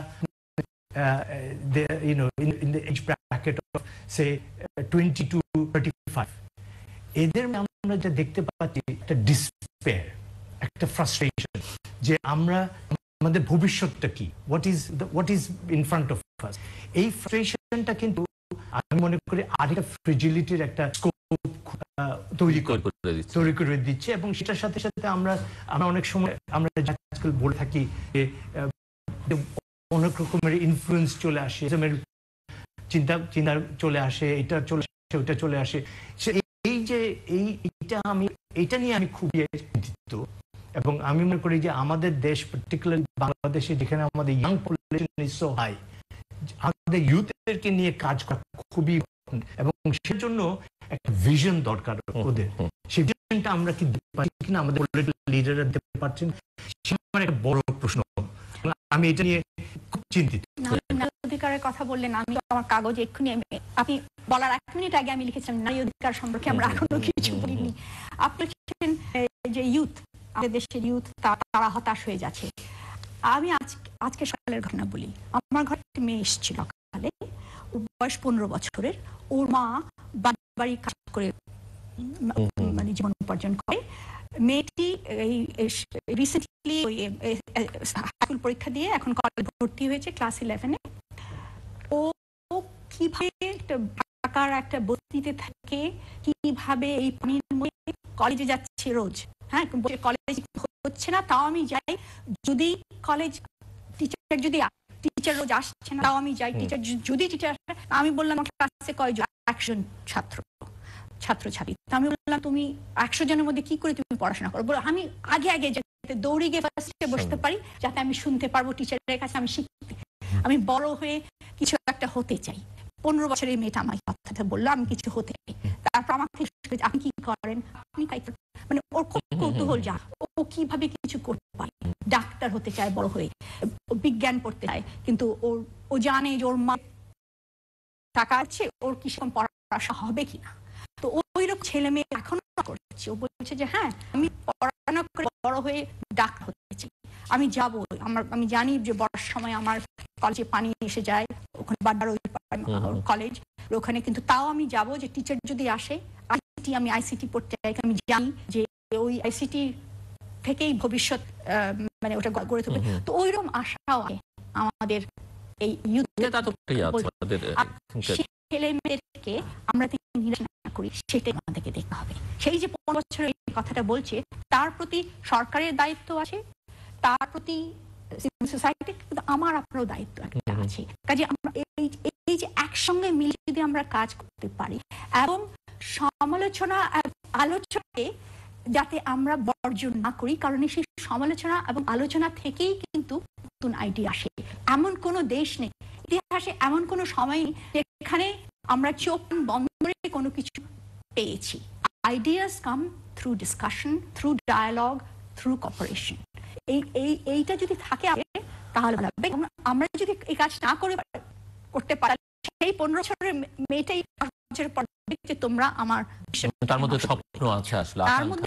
you know in, in the age bracket of say twenty to thirty-five, এদের আমরা যা দেখতে পাচ্ছি একটা ডিসপেয়ার, একটা ফ্রাস্ট্রেশন, যে আমরা আমাদের ভবিষ্যৎটা কি, what is what is in front of us. এই ফ্রাস্ট্রেশনটা কিন্তু আমি মনে করি আরেকটা ফ্রিজিলিটির একটা স্কোপ তৈরি করে তৈরি করে দিচ্ছে। এবং সেটার সাথে সাথে আমরা আমরা অনেক সময় আমরা আজকাল বলে থাকি যে অনেক রকমের ইনফ্লুয়েন্স চলে আসে, চিন্তা চিন্তা চলে আসে, এটা চলে আসে, ওটা চলে আসে। এই যে যে এই এটা আমি এটা নিয়ে আমি খুবই চিন্তিত এবং আমি মনে করি যে আমাদের দেশ পার্টিকুলারলি বাংলাদেশে যেখানে আমাদের young population is so high আমাদের ইউথদেরকে নিয়ে কাজ করা খুবই এবং সেজন্য একটা ভিশন দরকার ওদের সেই ভিশনটা আমরা কি দিতে পারছি কিনা আমাদের পলিটিক্যাল লিডাররা দিতে পারছেন সেটা একটা বড় প্রশ্ন আমি এটা নিয়ে খুব চিন্তিত নারী অধিকারের কথা বললেন আমি আমার কাগজে এক্ষুনি আপনি বলার এক মিনিট আগে আমি লিখেছিলাম নারী অধিকার সম্পর্কে আমরা এখনো কিছু বলিনি আপনি লিখেছেন যে ইউথ আমাদের দেশের ইউথ তারা হতাশ হয়ে যাচ্ছে আমি আজকে সকালের ঘটনা বলি আমার ঘরে একটা মেয়ে এসেছিল সকালে বয়স পনেরো বছরের ওর মা বাড়ি কাজ করে মানে জীবন উপার্জন করে মেয়েটি রিসেন্টলি স্কুল পরীক্ষা দিয়ে এখন কলেজে ভর্তি হয়েছে ক্লাস ইলেভেনে ও কিভাবে ঢাকার একটা বস্তিতে থাকে কিভাবে এই পানির মধ্যে কলেজে যাচ্ছে রোজ হ্যাঁ কলেজ হচ্ছে না তাও আমি যাই যদি কলেজ টিচার যদি টিচার রোজ আসছে না তাও আমি যাই টিচার যদি টিচার আমি বললাম ক্লাসে কয়জন একজন ছাত্র ছাত্রছাত্রী আমি বললাম তুমি একশো জনের মধ্যে কি করে তুমি পড়াশোনা করো বলো আমি আগে আগে যাতে দৌড়ে গিয়ে ফার্স্টে বসতে পারি যাতে আমি শুনতে পারবো টিচারের কাছে আমি শিখতে আমি বড় হয়ে কিছু একটা হতে চাই পনেরো বছরের মেয়েটা আমার কথাটা বললো আমি কিছু হতে চাই তারপর আমাকে আপনি কি করেন আপনি মানে ওর খুব কৌতূহল যা ও কিভাবে কিছু করতে পারে ডাক্তার হতে চায় বড় হয়ে বিজ্ঞান পড়তে চায় কিন্তু ওর ও জানে যে ওর মা টাকা আছে ওর কি সেরকম পড়াশোনা হবে কিনা তো ওই রকম ছেলে মেয়ে এখনো করছে ও বলছে যে হ্যাঁ আমি পড়াশোনা করে বড় হয়ে ডাক্তার হতে চাই আমি যাবো আমার আমি জানি যে বর্ষার সময় আমার কলেজে পানি এসে যায় ওখানে বাড্ডার ওই কলেজ ওখানে কিন্তু তাও আমি যাব যে টিচার যদি আসে আইসিটি আমি আইসিটি পড়তে চাই আমি জানি যে ওই আইসিটি থেকেই ভবিষ্যৎ মানে ওটা গড়ে তুলবে তো ওইরকম আশাও আছে আমাদের এই ইউথ ছেলে মেয়েদেরকে আমরা নিরাশ না করি সেটাই আমাদেরকে দেখতে হবে সেই যে পনেরো বছরের এই কথাটা বলছে তার প্রতি সরকারের দায়িত্ব আছে তার প্রতি সোসাইটি কিন্তু আমার আপনারও দায়িত্ব একটা আছে কাজে আমরা এই এই যে একসঙ্গে মিলে যদি আমরা কাজ করতে পারি এবং সমালোচনা আলোচনাকে যাতে আমরা বর্জন না করি কারণ সেই সমালোচনা এবং আলোচনা থেকেই কিন্তু নতুন আইডিয়া আসে এমন কোনো দেশ নেই ইতিহাসে এমন কোনো সময় নেই যেখানে আমরা চোখ বন্ধ করে কোনো কিছু পেয়েছি ideas come through discussion through dialogue through cooperation এই এই এইটা যদি থাকে তাহলে ভালো হবে আমরা যদি এই কাজ না করে করতে পারি সেই পনেরো বছরের মেয়েটাই বছরের পর যে তোমরা আমার তার মধ্যে স্বপ্ন আছে আসলে তার মধ্যে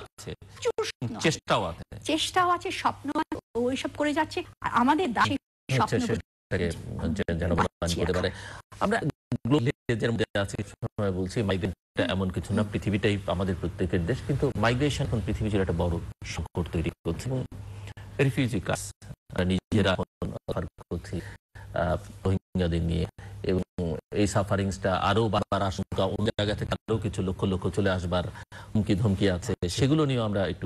চেষ্টাও আছে চেষ্টাও আছে স্বপ্ন ওইসব করে যাচ্ছে আর আমাদের দাসী স্বপ্ন যেন করতে পারে আমরা গ্লোবালের মধ্যে আছি সময় বলছি মাইগ্রেশন এমন কিছু না পৃথিবীটাই আমাদের প্রত্যেকের দেশ কিন্তু মাইগ্রেশন এখন পৃথিবী জুড়ে একটা বড় সংকট তৈরি করছে এবং রিফিউজি ক্লাস নিজেরা করছি রোহিঙ্গাদের নিয়ে এবং এই সাফারিংসটা আরো বারবার আশঙ্কা অন্য জায়গা থেকে আরো কিছু লক্ষ লক্ষ চলে আসবার হুমকি ধমকি আছে সেগুলো নিয়েও আমরা একটু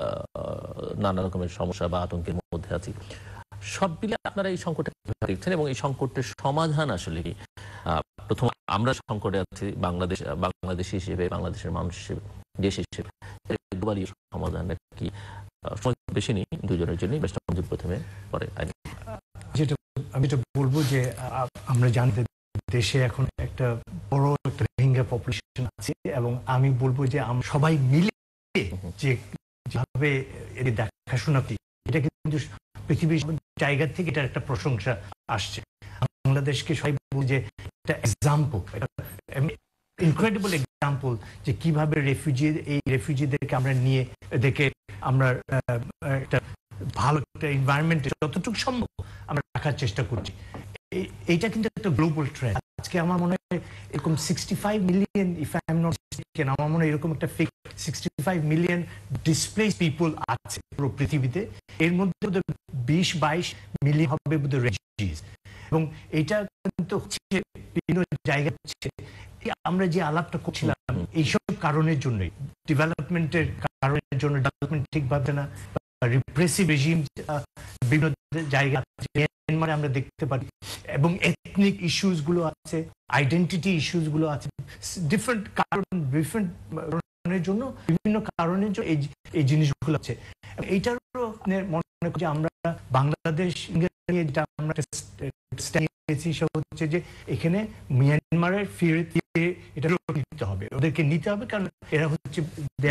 নানা রকমের সমস্যা বা আতঙ্কের মধ্যে আছি সব মিলে আপনারা এই সংকটে দেখছেন এবং এই সংকটের সমাধান আসলে কি প্রথম আমরা সংকটে আছি বাংলাদেশ বাংলাদেশি হিসেবে বাংলাদেশের মানুষ হিসেবে দেশ হিসেবে গ্লোবালি সমাধানটা কি সময় বেশি নেই দুজনের জন্যই বেশ প্রথমে পরে যেটা আমি তো বলবো যে আমরা জানি দেশে এখন একটা বড় একটা রোহিঙ্গা পপুলেশন আছে এবং আমি বলবো যে আমরা সবাই মিলে যে যেভাবে দেখাশোনা করি এটা কিন্তু পৃথিবীর জায়গা থেকে এটা একটা প্রশংসা আসছে বাংলাদেশকে সবাই বলবো যে একটা এক্সাম্পল ইনক্রেডিবল এক্সাম্পল যে কিভাবে রেফিউজি এই রেফিউজিদেরকে আমরা নিয়ে এদেরকে আমরা একটা ভালো একটা এনভায়রনমেন্টে যতটুকু সম্ভব আমরা রাখার চেষ্টা করছি এইটা কিন্তু একটা গ্লোবাল ট্রেন্ড আজকে আমার মনে হয় এরকম sixty five million if I am not mistaken আমার মনে হয় এরকম একটা ফিক sixty five million displaced people আছে পুরো পৃথিবীতে এর মধ্যে বিশ বাইশ মিলিয়ন হবে বোধহয় রেফিউজিজ এবং এটা কিন্তু হচ্ছে বিভিন্ন জায়গা হচ্ছে আমরা যে আলাপটা করছিলাম এইসব কারণের জন্যই ডেভেলপমেন্টের কারণের জন্য ডেভেলপমেন্ট ঠিকভাবে না রিপ্রেসিভ রেজিম বিভিন্ন জায়গা মিয়ানমারে আমরা দেখতে পারি, এবং এথনিক ইস্যুস গুলো আছে, আইডেন্টিটি ইস্যুস গুলো আছে, ডিফারেন্ট কারণ, ডিফারেন্ট কারণের জন্য, বিভিন্ন কারণের জন্য এই এই জিনিসগুলো আছে। এইটারও মনে করি আমরা বাংলাদেশ যেটা আমরা হচ্ছে যে এখানে মিয়ানমারের ফিরে এটা নিতে হবে, ওদেরকে নিতে হবে, কারণ এরা হচ্ছে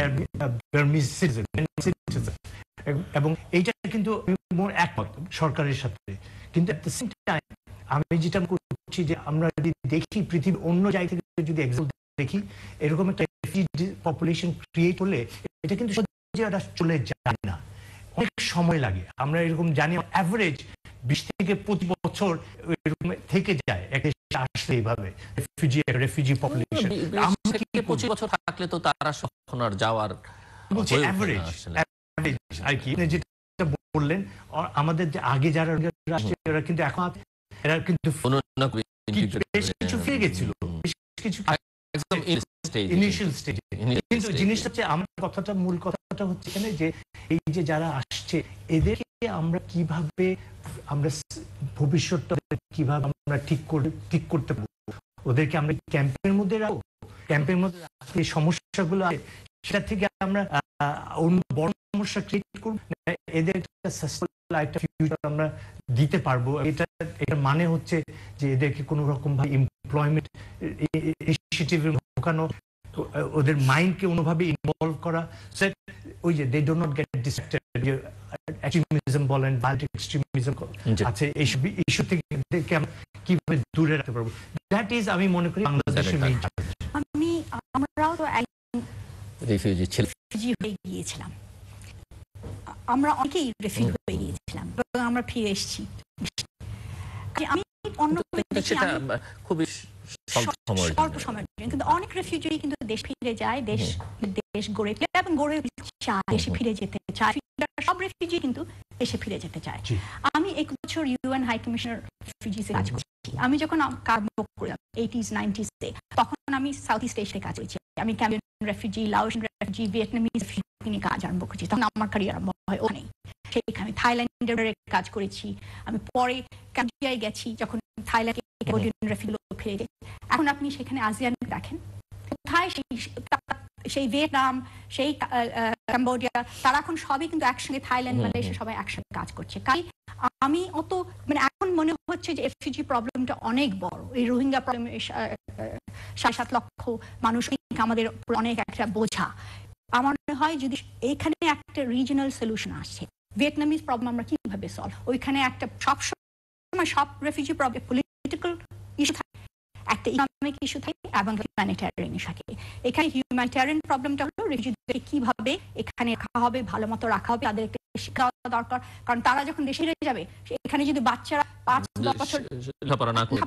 এবং এইটা কিন্তু একমত সরকারের সাথে। কিন্তু এট দ্য সেম টাইম আমি যেটা করছি যে আমরা যদি দেখি পৃথিবীর অন্য জায়গা থেকে যদি এক্সাম্পল দেখি, এরকম একটা রিফিউজি পপুলেশন ক্রিয়েট করলে এটা কিন্তু চলে যায় না, অনেক সময় লাগে। আমরা এরকম জানি অ্যাভারেজ বিশ থেকে পঁচিশ বছর এরকম থেকে যায় আসলে এইভাবে রেফিউজি রেফিউজি পপুলেশন। পঁচিশ বছর থাকলে তো তারা সখন আর যাওয়ার অ্যাভারেজ আর কি যেটা বললেন, আমাদের যে আগে যারা আসছে এরা কিন্তু এখন এরা কিন্তু বেশ কিছু ফিরে গেছিল, বেশ কিছু ইনিশিয়াল স্টেজে। কিন্তু জিনিসটা হচ্ছে আমার কথাটা, মূল কথাটা হচ্ছে এখানে যে এই যে যারা আসছে এদেরকে আমরা কিভাবে আমরা ভবিষ্যৎটা কিভাবে আমরা ঠিক করে ঠিক করতে পারবো, ওদেরকে আমরা ক্যাম্পের মধ্যে রাখবো, ক্যাম্পের মধ্যে রাখলে সমস্যাগুলো আছে সেটা থেকে আমরা অন্য বড় সমস্যা ক্রিয়েট করবো, এদের একটা সাস্টেইনেবল একটা ফিউচার আমরা দিতে পারবো। এটা এটার মানে হচ্ছে যে এদেরকে কোনো রকম ভাবে এমপ্লয়মেন্ট ইনিশিয়েটিভে ঢোকানো, ওদের মাইন্ডকে অন্যভাবে ইনভলভ করা, ওই যে they do not get distracted, যে এক্সট্রিমিজম বলেন, ভায়োলেন্ট এক্সট্রিমিজম আছে, এইসব ইস্যু থেকে আমরা কিভাবে দূরে রাখতে পারবো, দ্যাট ইজ আমি মনে করি বাংলাদেশের মেইন চ্যালেঞ্জ। আমি আমরাও তো রিফিউজি ছিল, রিফিউজি হয়ে গিয়েছিলাম, আমরা অনেকেই রিফিউজি হয়ে গিয়েছিলাম এবং আমরা ফিরে এসেছি। আমি অন্য খুবই স্বল্প সময়ের জন্য, কিন্তু অনেক রিফিউজি কিন্তু দেশ ফিরে যায়, দেশ দেশ গড়ে তোলে এবং গড়ে চায়, দেশে ফিরে যেতে চায়। সব রিফিউজি কিন্তু দেশে ফিরে যেতে চায়। আমি এক বছর ইউএন হাই কমিশনার রিফিউজিসে কাজ করছি। আমি যখন কাজ করলাম এইটিজ নাইনটিজে, তখন আমি সাউথ ইস্ট এশিয়ায় কাজ করেছি। আমি Cambodian refugee, Laotian refugee, Vietnamese refugee নিয়ে কাজ আরম্ভ করেছি। তখন আমার ক্যারিয়ার আরম্ভ হয় ওখানে। সেখানে আমি থাইল্যান্ডের কাজ করেছি। আমি পরে ক্যাম্বোডিয়ায় গেছি, যখন থাইল্যান্ডে ক্যাম্বোডিয়ান রেফিউজি ফিরে যায়। এখন আপনি সেখানে আসিয়ান দেখেন, কোথায় সেই সেই ভিয়েতনাম, সেই ক্যাম্বোডিয়া, তারা এখন সবই কিন্তু একসঙ্গে, থাইল্যান্ড, মালয়েশিয়া সবাই একসঙ্গে কাজ করছে। তাই আমি অত মানে এখন মনে হচ্ছে যে রেফিউজি প্রবলেমটা অনেক বড়, এই রোহিঙ্গা প্রবলেম, সাড়ে সাত লক্ষ মানুষ আমাদের অনেক একটা বোঝা। আমার মনে হয় যদি এইখানে একটা রিজিনাল সলিউশন আসছে, ভিয়েতনামিজ প্রবলেম আমরা কিভাবে সলভ, ওইখানে একটা সবসময় সব রেফিউজি প্রবলেম পলিটিক্যাল ইস্যু থাকে, একটা ইকোনমিক ইস্যু থাকে এবং হিউম্যানিটেরিয়ান ইস্যু থাকে। এখানে হিউম্যানিটেরিয়ান প্রবলেমটা হলো রেফিউজিদেরকে কিভাবে এখানে রাখা হবে, ভালো মতো রাখা হবে, তাদেরকে শিক্ষা দেওয়া দরকার, কারণ তারা যখন দেশে রয়ে যাবে, এখানে যদি বাচ্চারা পাঁচ দশ বছর না করে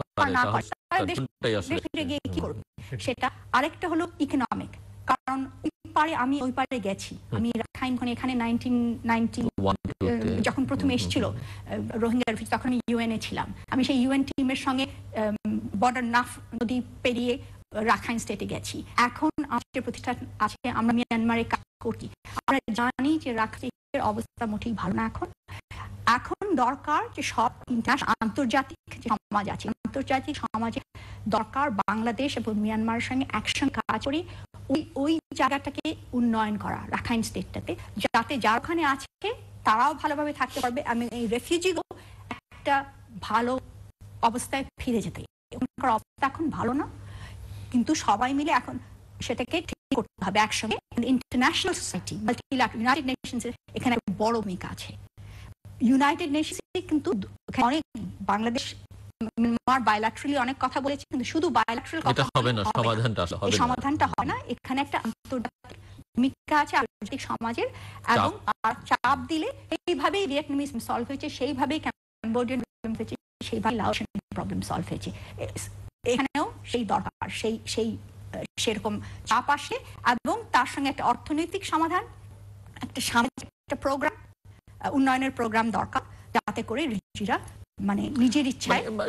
দেশে ফিরে গিয়ে কি করবে সেটা। আরেকটা হলো ইকোনমিক, কারণ পারে আমি ওই পারে গেছি, আমি রাখাইন এখানে নাইনটিন নাইনটি যখন প্রথম এসেছিল রোহিঙ্গা রিফিউজি, তখন আমি ইউএনএ ছিলাম। আমি সেই ইউএন টিমের সঙ্গে বর্ডার নাফ নদী পেরিয়ে রাখাইন স্টেটে গেছি। এখন আমাদের প্রতিষ্ঠান আছে, আমরা মিয়ানমারে কাজ করছি। আমরা জানি যে রাখাইনের অবস্থা মোটেই ভালো না। এখন এখন দরকার যে সব আন্তর্জাতিক যে সমাজ আছে, আন্তর্জাতিক সমাজে দরকার বাংলাদেশ এবং মিয়ানমারের সঙ্গে একসঙ্গে কাজ করে ওই ওই জায়গাটাকে উন্নয়ন করা, রাখাইন স্টেটটাতে, যাতে যার ওখানে আছে তারাও ভালোভাবে থাকতে পারবে। আমি এই রেফিউজিগুলো একটা ভালো অবস্থায় ফিরে যেতে, ওখানকার অবস্থা এখন ভালো না, কিন্তু সবাই মিলে এখন সেটাকে ঠিক করতে হবে একসঙ্গে। International society, multilateral, United Nations এখানে একটা বড় ভূমিকা আছে। ইউনাইটেড নেশনসে কিন্তু অনেক বাংলাদেশ বায়োল্যাটারালি অনেক কথা বলেছে, কিন্তু শুধু বায়োল্যাটারাল কথা হবে না, সমাধানটা হবে না, সমাধানটা হয় না। এখানে একটা আন্তর্জাতিক ভূমিকা আছে আন্তর্জাতিক সমাজের, এবং চাপ দিলে এইভাবেই ভিয়েতনামিজ সলভ হয়েছে, সেইভাবেই ক্যাম্বোডিয়ান প্রবলেম হয়েছে, সেইভাবে লাওসিয়ান প্রবলেম সলভ হয়েছে। এখানেও সেই দরকার, সেই সেই সেরকম চাপ আসে, এবং তার সঙ্গে একটা অর্থনৈতিক সমাধান, একটা সামাজিক একটা প্রোগ্রাম, উন্নয়নের প্রোগ্রাম দরকার, যাতে করে রিফিউজিরা মানে নিজের ইচ্ছায়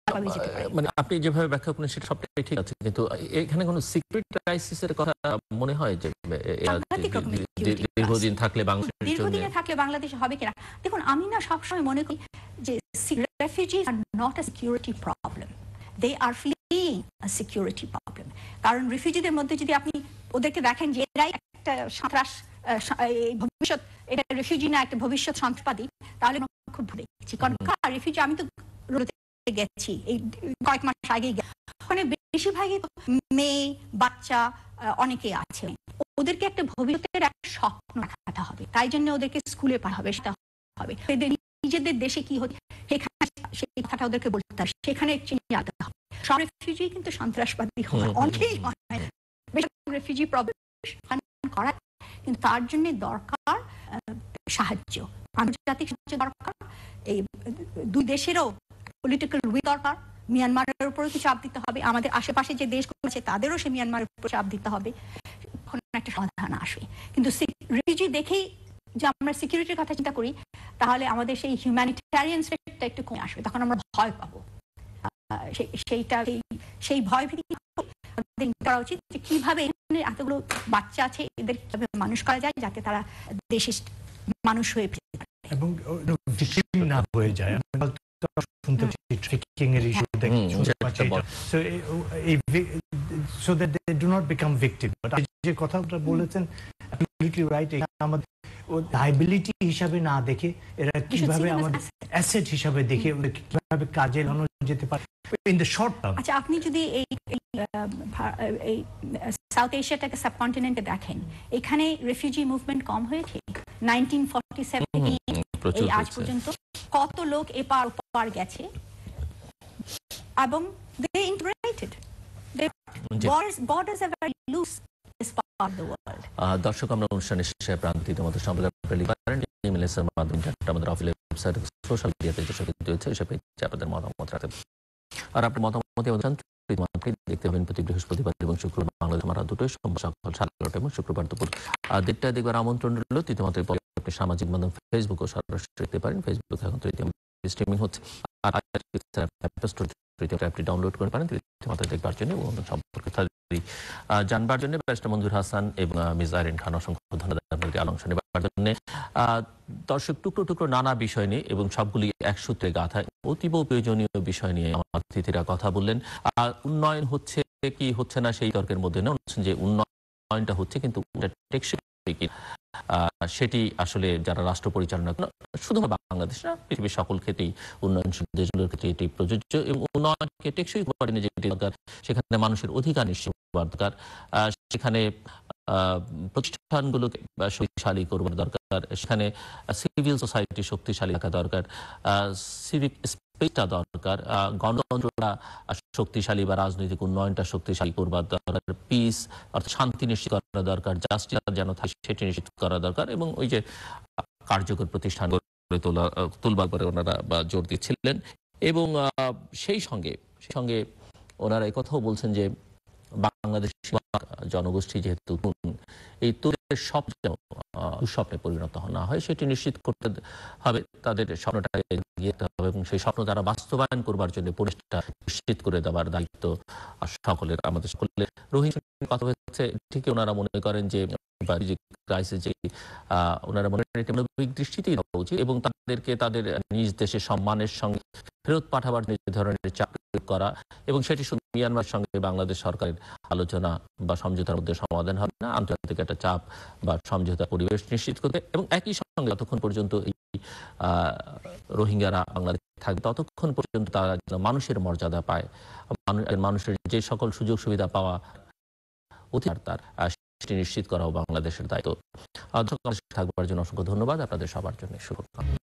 পাবে যেতে পারে। মানে আপনি যেভাবে ব্যাখ্যা করেন সেটা সবটাই ঠিক আছে, কিন্তু এখানে কোনো সিকিউরিটি ক্রাইসিসের কথা মনে হয় যে দীর্ঘদিন থাকলে বাংলাদেশের জন্য দীর্ঘদিনে থাকলে বাংলাদেশে হবে কিনা? দেখুন, আমি না সবসময় মনে করি যে refugees are not a security problem, they are fleeing a security problem. কারণ রিফিউজিদের মধ্যে যদি আপনি ওদেরকে দেখেন যে এরাই একটা সন্ত্রাস, ভবিষ্যৎ, এটা রেফিউজি না একটা ভবিষ্যৎ সন্ত্রাসবাদী, তাহলে খুব ভুলে গেছি। কারণ রেফিউজি, আমি তো গেছি এই কয়েক মাস আগে, ওখানে বেশিরভাগই মেয়ে বাচ্চা অনেকে আছে। ওদেরকে একটা ভবিষ্যতের একটা স্বপ্ন দেখাতে হবে, তাই জন্য ওদেরকে স্কুলে পাঠাবে, সেটা হবে নিজেদের দেশে কি হচ্ছে সেখানে সেই কথাটা ওদেরকে বলতে হবে, সেখানে চিনিয়ে আনতে হবে। সব রেফিউজি কিন্তু সন্ত্রাসবাদী হয়, অনেকেই হয়, রেফিউজি প্রবলেম করা, কিন্তু তার জন্য দরকার সাহায্য, আন্তর্জাতিক সাহায্য দরকার। এই দুই দেশেরও পলিটিক্যাল উইল দরকার। মিয়ানমারের উপরে কিছু চাপ দিতে হবে, আমাদের আশেপাশে যে দেশগুলো আছে তাদেরও সে মিয়ানমারের উপর চাপ দিতে হবে, একটা সমাধান আসবে। কিন্তু রিফিউজি দেখেই যে আমরা সিকিউরিটির কথা চিন্তা করি, তাহলে আমাদের সেই হিউম্যানিটেরিয়ান স্টেটটা একটু কমে আসবে, তখন আমরা ভয় পাবো। সেইটা সেই ভয় ভীতি করা উচিত যে কিভাবে এতগুলো বাচ্চা আছে, এদের কিভাবে মানুষ করা যায় যাতে তারা দেশে মানুষ হয়ে ফিরতে পারে এবং না হয়ে যায়। শুনতে ট্রেকিং এর ইস্যু দেখি, so that they do not become victim. But যে কথাটা বলেছেন অ্যাবসলিউটলি রাইট, আমাদের লায়াবিলিটি হিসাবে না দেখে এরা কিভাবে আমাদের অ্যাসেট হিসাবে দেখে কিভাবে কাজে লাগানো যেতে পারে ইন দ্য শর্ট টার্ম। আচ্ছা, আপনি যদি এই এই সাউথ এশিয়াটাকে সাবকন্টিনেন্টে দেখেন, এখানে রেফিউজি মুভমেন্ট কম হয়েছে। নাইনটিন ফর্টি সেভেন থেকে এই আজ পর্যন্ত কত লোক এপার ওপার গেছে, এবং they integrated. They borders borders are very loose this part of the world. দর্শক, আমরা অনুষ্ঠানের শেষে প্রান্তিক মতো সম্পর্কে ইমেলের মাধ্যমে আমাদের অফিসিয়াল ওয়েবসাইট, সোশ্যাল মিডিয়াতে যেসব রয়েছে সেসব আপনাদের মতামত রাখতে, আর আপনার মতামতে দেখতে পাবেন প্রতি বৃহস্পতিবার এবং শুক্রবার বাংলাদেশ আমরা দুটোই, সোমবার সকাল সাড়ে নটা এবং শুক্রবার দুপুর দেড়টায় দেখবার আমন্ত্রণ রইল। তৃতীয় মাত্রায় আপনি সামাজিক মাধ্যম ফেসবুকও সরাসরি দেখতে পারেন। ফেসবুক এখন তৃতীয় স্ট্রিমিং হচ্ছে, আর অ্যাপটি ডাউনলোড করে পারেন তৃতীয় মাত্রায় দেখবার জন্য এবং সম্পর্কে জানবার জন্য। ব্যারিস্টার মঞ্জুর হাসান এবং মিস আইরিন খান, অসংখ্য ধন্যবাদ আপনাদের আলোচনা নেবার জন্য। দর্শক, টুকরো টুকরো নানা বিষয় নিয়ে এবং সবগুলি এক সূত্রে গাঁথা অতীব প্রয়োজনীয় বিষয় নিয়ে আমার অতিথিরা কথা বললেন। আর উন্নয়ন হচ্ছে কি হচ্ছে না সেই তর্কের মধ্যে না, যে উন্নয়নটা হচ্ছে, কিন্তু টেকসই সেটি আসলে যারা রাষ্ট্র পরিচালনা করেন, শুধুমাত্র বাংলাদেশ না, পৃথিবীর সকল ক্ষেত্রেই উন্নয়নশীল দেশগুলোর ক্ষেত্রে এটি প্রযোজ্য। এবং উন্নয়নকে টেকসই করার জন্য যেটি দরকার, সেখানে মানুষের অধিকার নিশ্চিত করার দরকার, সেখানে প্রতিষ্ঠানগুলোকে শক্তিশালী করবার দরকার, সেখানে সিভিল সোসাইটি শক্তিশালী রাখা দরকার, সিভিক স্পেসটা দরকার, গণতন্ত্রটা শক্তিশালী বা রাজনৈতিক উন্নয়নটা শক্তিশালী করবার দরকার, পিস অর্থাৎ শান্তি নিশ্চিত করা দরকার, জাস্টিস যেন থাকে সেটি নিশ্চিত করা দরকার, এবং ওই যে কার্যকর প্রতিষ্ঠান গড়ে তোলা তুলবার পরে ওনারা বা জোর দিচ্ছিলেন। এবং সেই সঙ্গে সেই সঙ্গে ওনারা এই কথাও বলছেন যে বাংলাদেশ জনগোষ্ঠী যেহেতু এই তরুণের স্বপ্ন যেন দুঃস্বপ্নে পরিণত না হয় সেটি নিশ্চিত করতে হবে, তাদের স্বপ্নটা এগিয়ে যেতে হবে এবং সেই স্বপ্ন তারা বাস্তবায়ন করবার জন্য পরিবেশটা নিশ্চিত করে দেওয়ার দায়িত্ব সকলের, আমাদের সকলের। রোহিঙ্গা কথা হচ্ছে, ঠিকই ওনারা মনে করেন যে ক্রাইসিস, যে ওনারা মনে করেন মানবিক দৃষ্টিতেই দেওয়া উচিত এবং তাদেরকে তাদের নিজ দেশে সম্মানের সঙ্গে ফেরত পাঠাবার যে ধরনের চাপ করা, এবং সেটি শুধু মিয়ানমারের সঙ্গে বাংলাদেশ সরকারের আলোচনা বা সমঝোতার মধ্যে সমাধান হবে না, আন্তর্জাতিক একটা চাপ বা সমঝোতা পরিবেশ নিশ্চিত করতে, এবং একই সঙ্গে যতক্ষণ পর্যন্ত এই রোহিঙ্গারা বাংলাদেশে থাকবে ততক্ষণ পর্যন্ত তারা মানুষের মর্যাদা পায়, মানুষের যে সকল সুযোগ সুবিধা পাওয়া অধিকার তার সেটি নিশ্চিত করাও বাংলাদেশের দায়িত্ব। থাকবার জন্য অসংখ্য ধন্যবাদ আপনাদের সবার জন্য। শুভকামনা।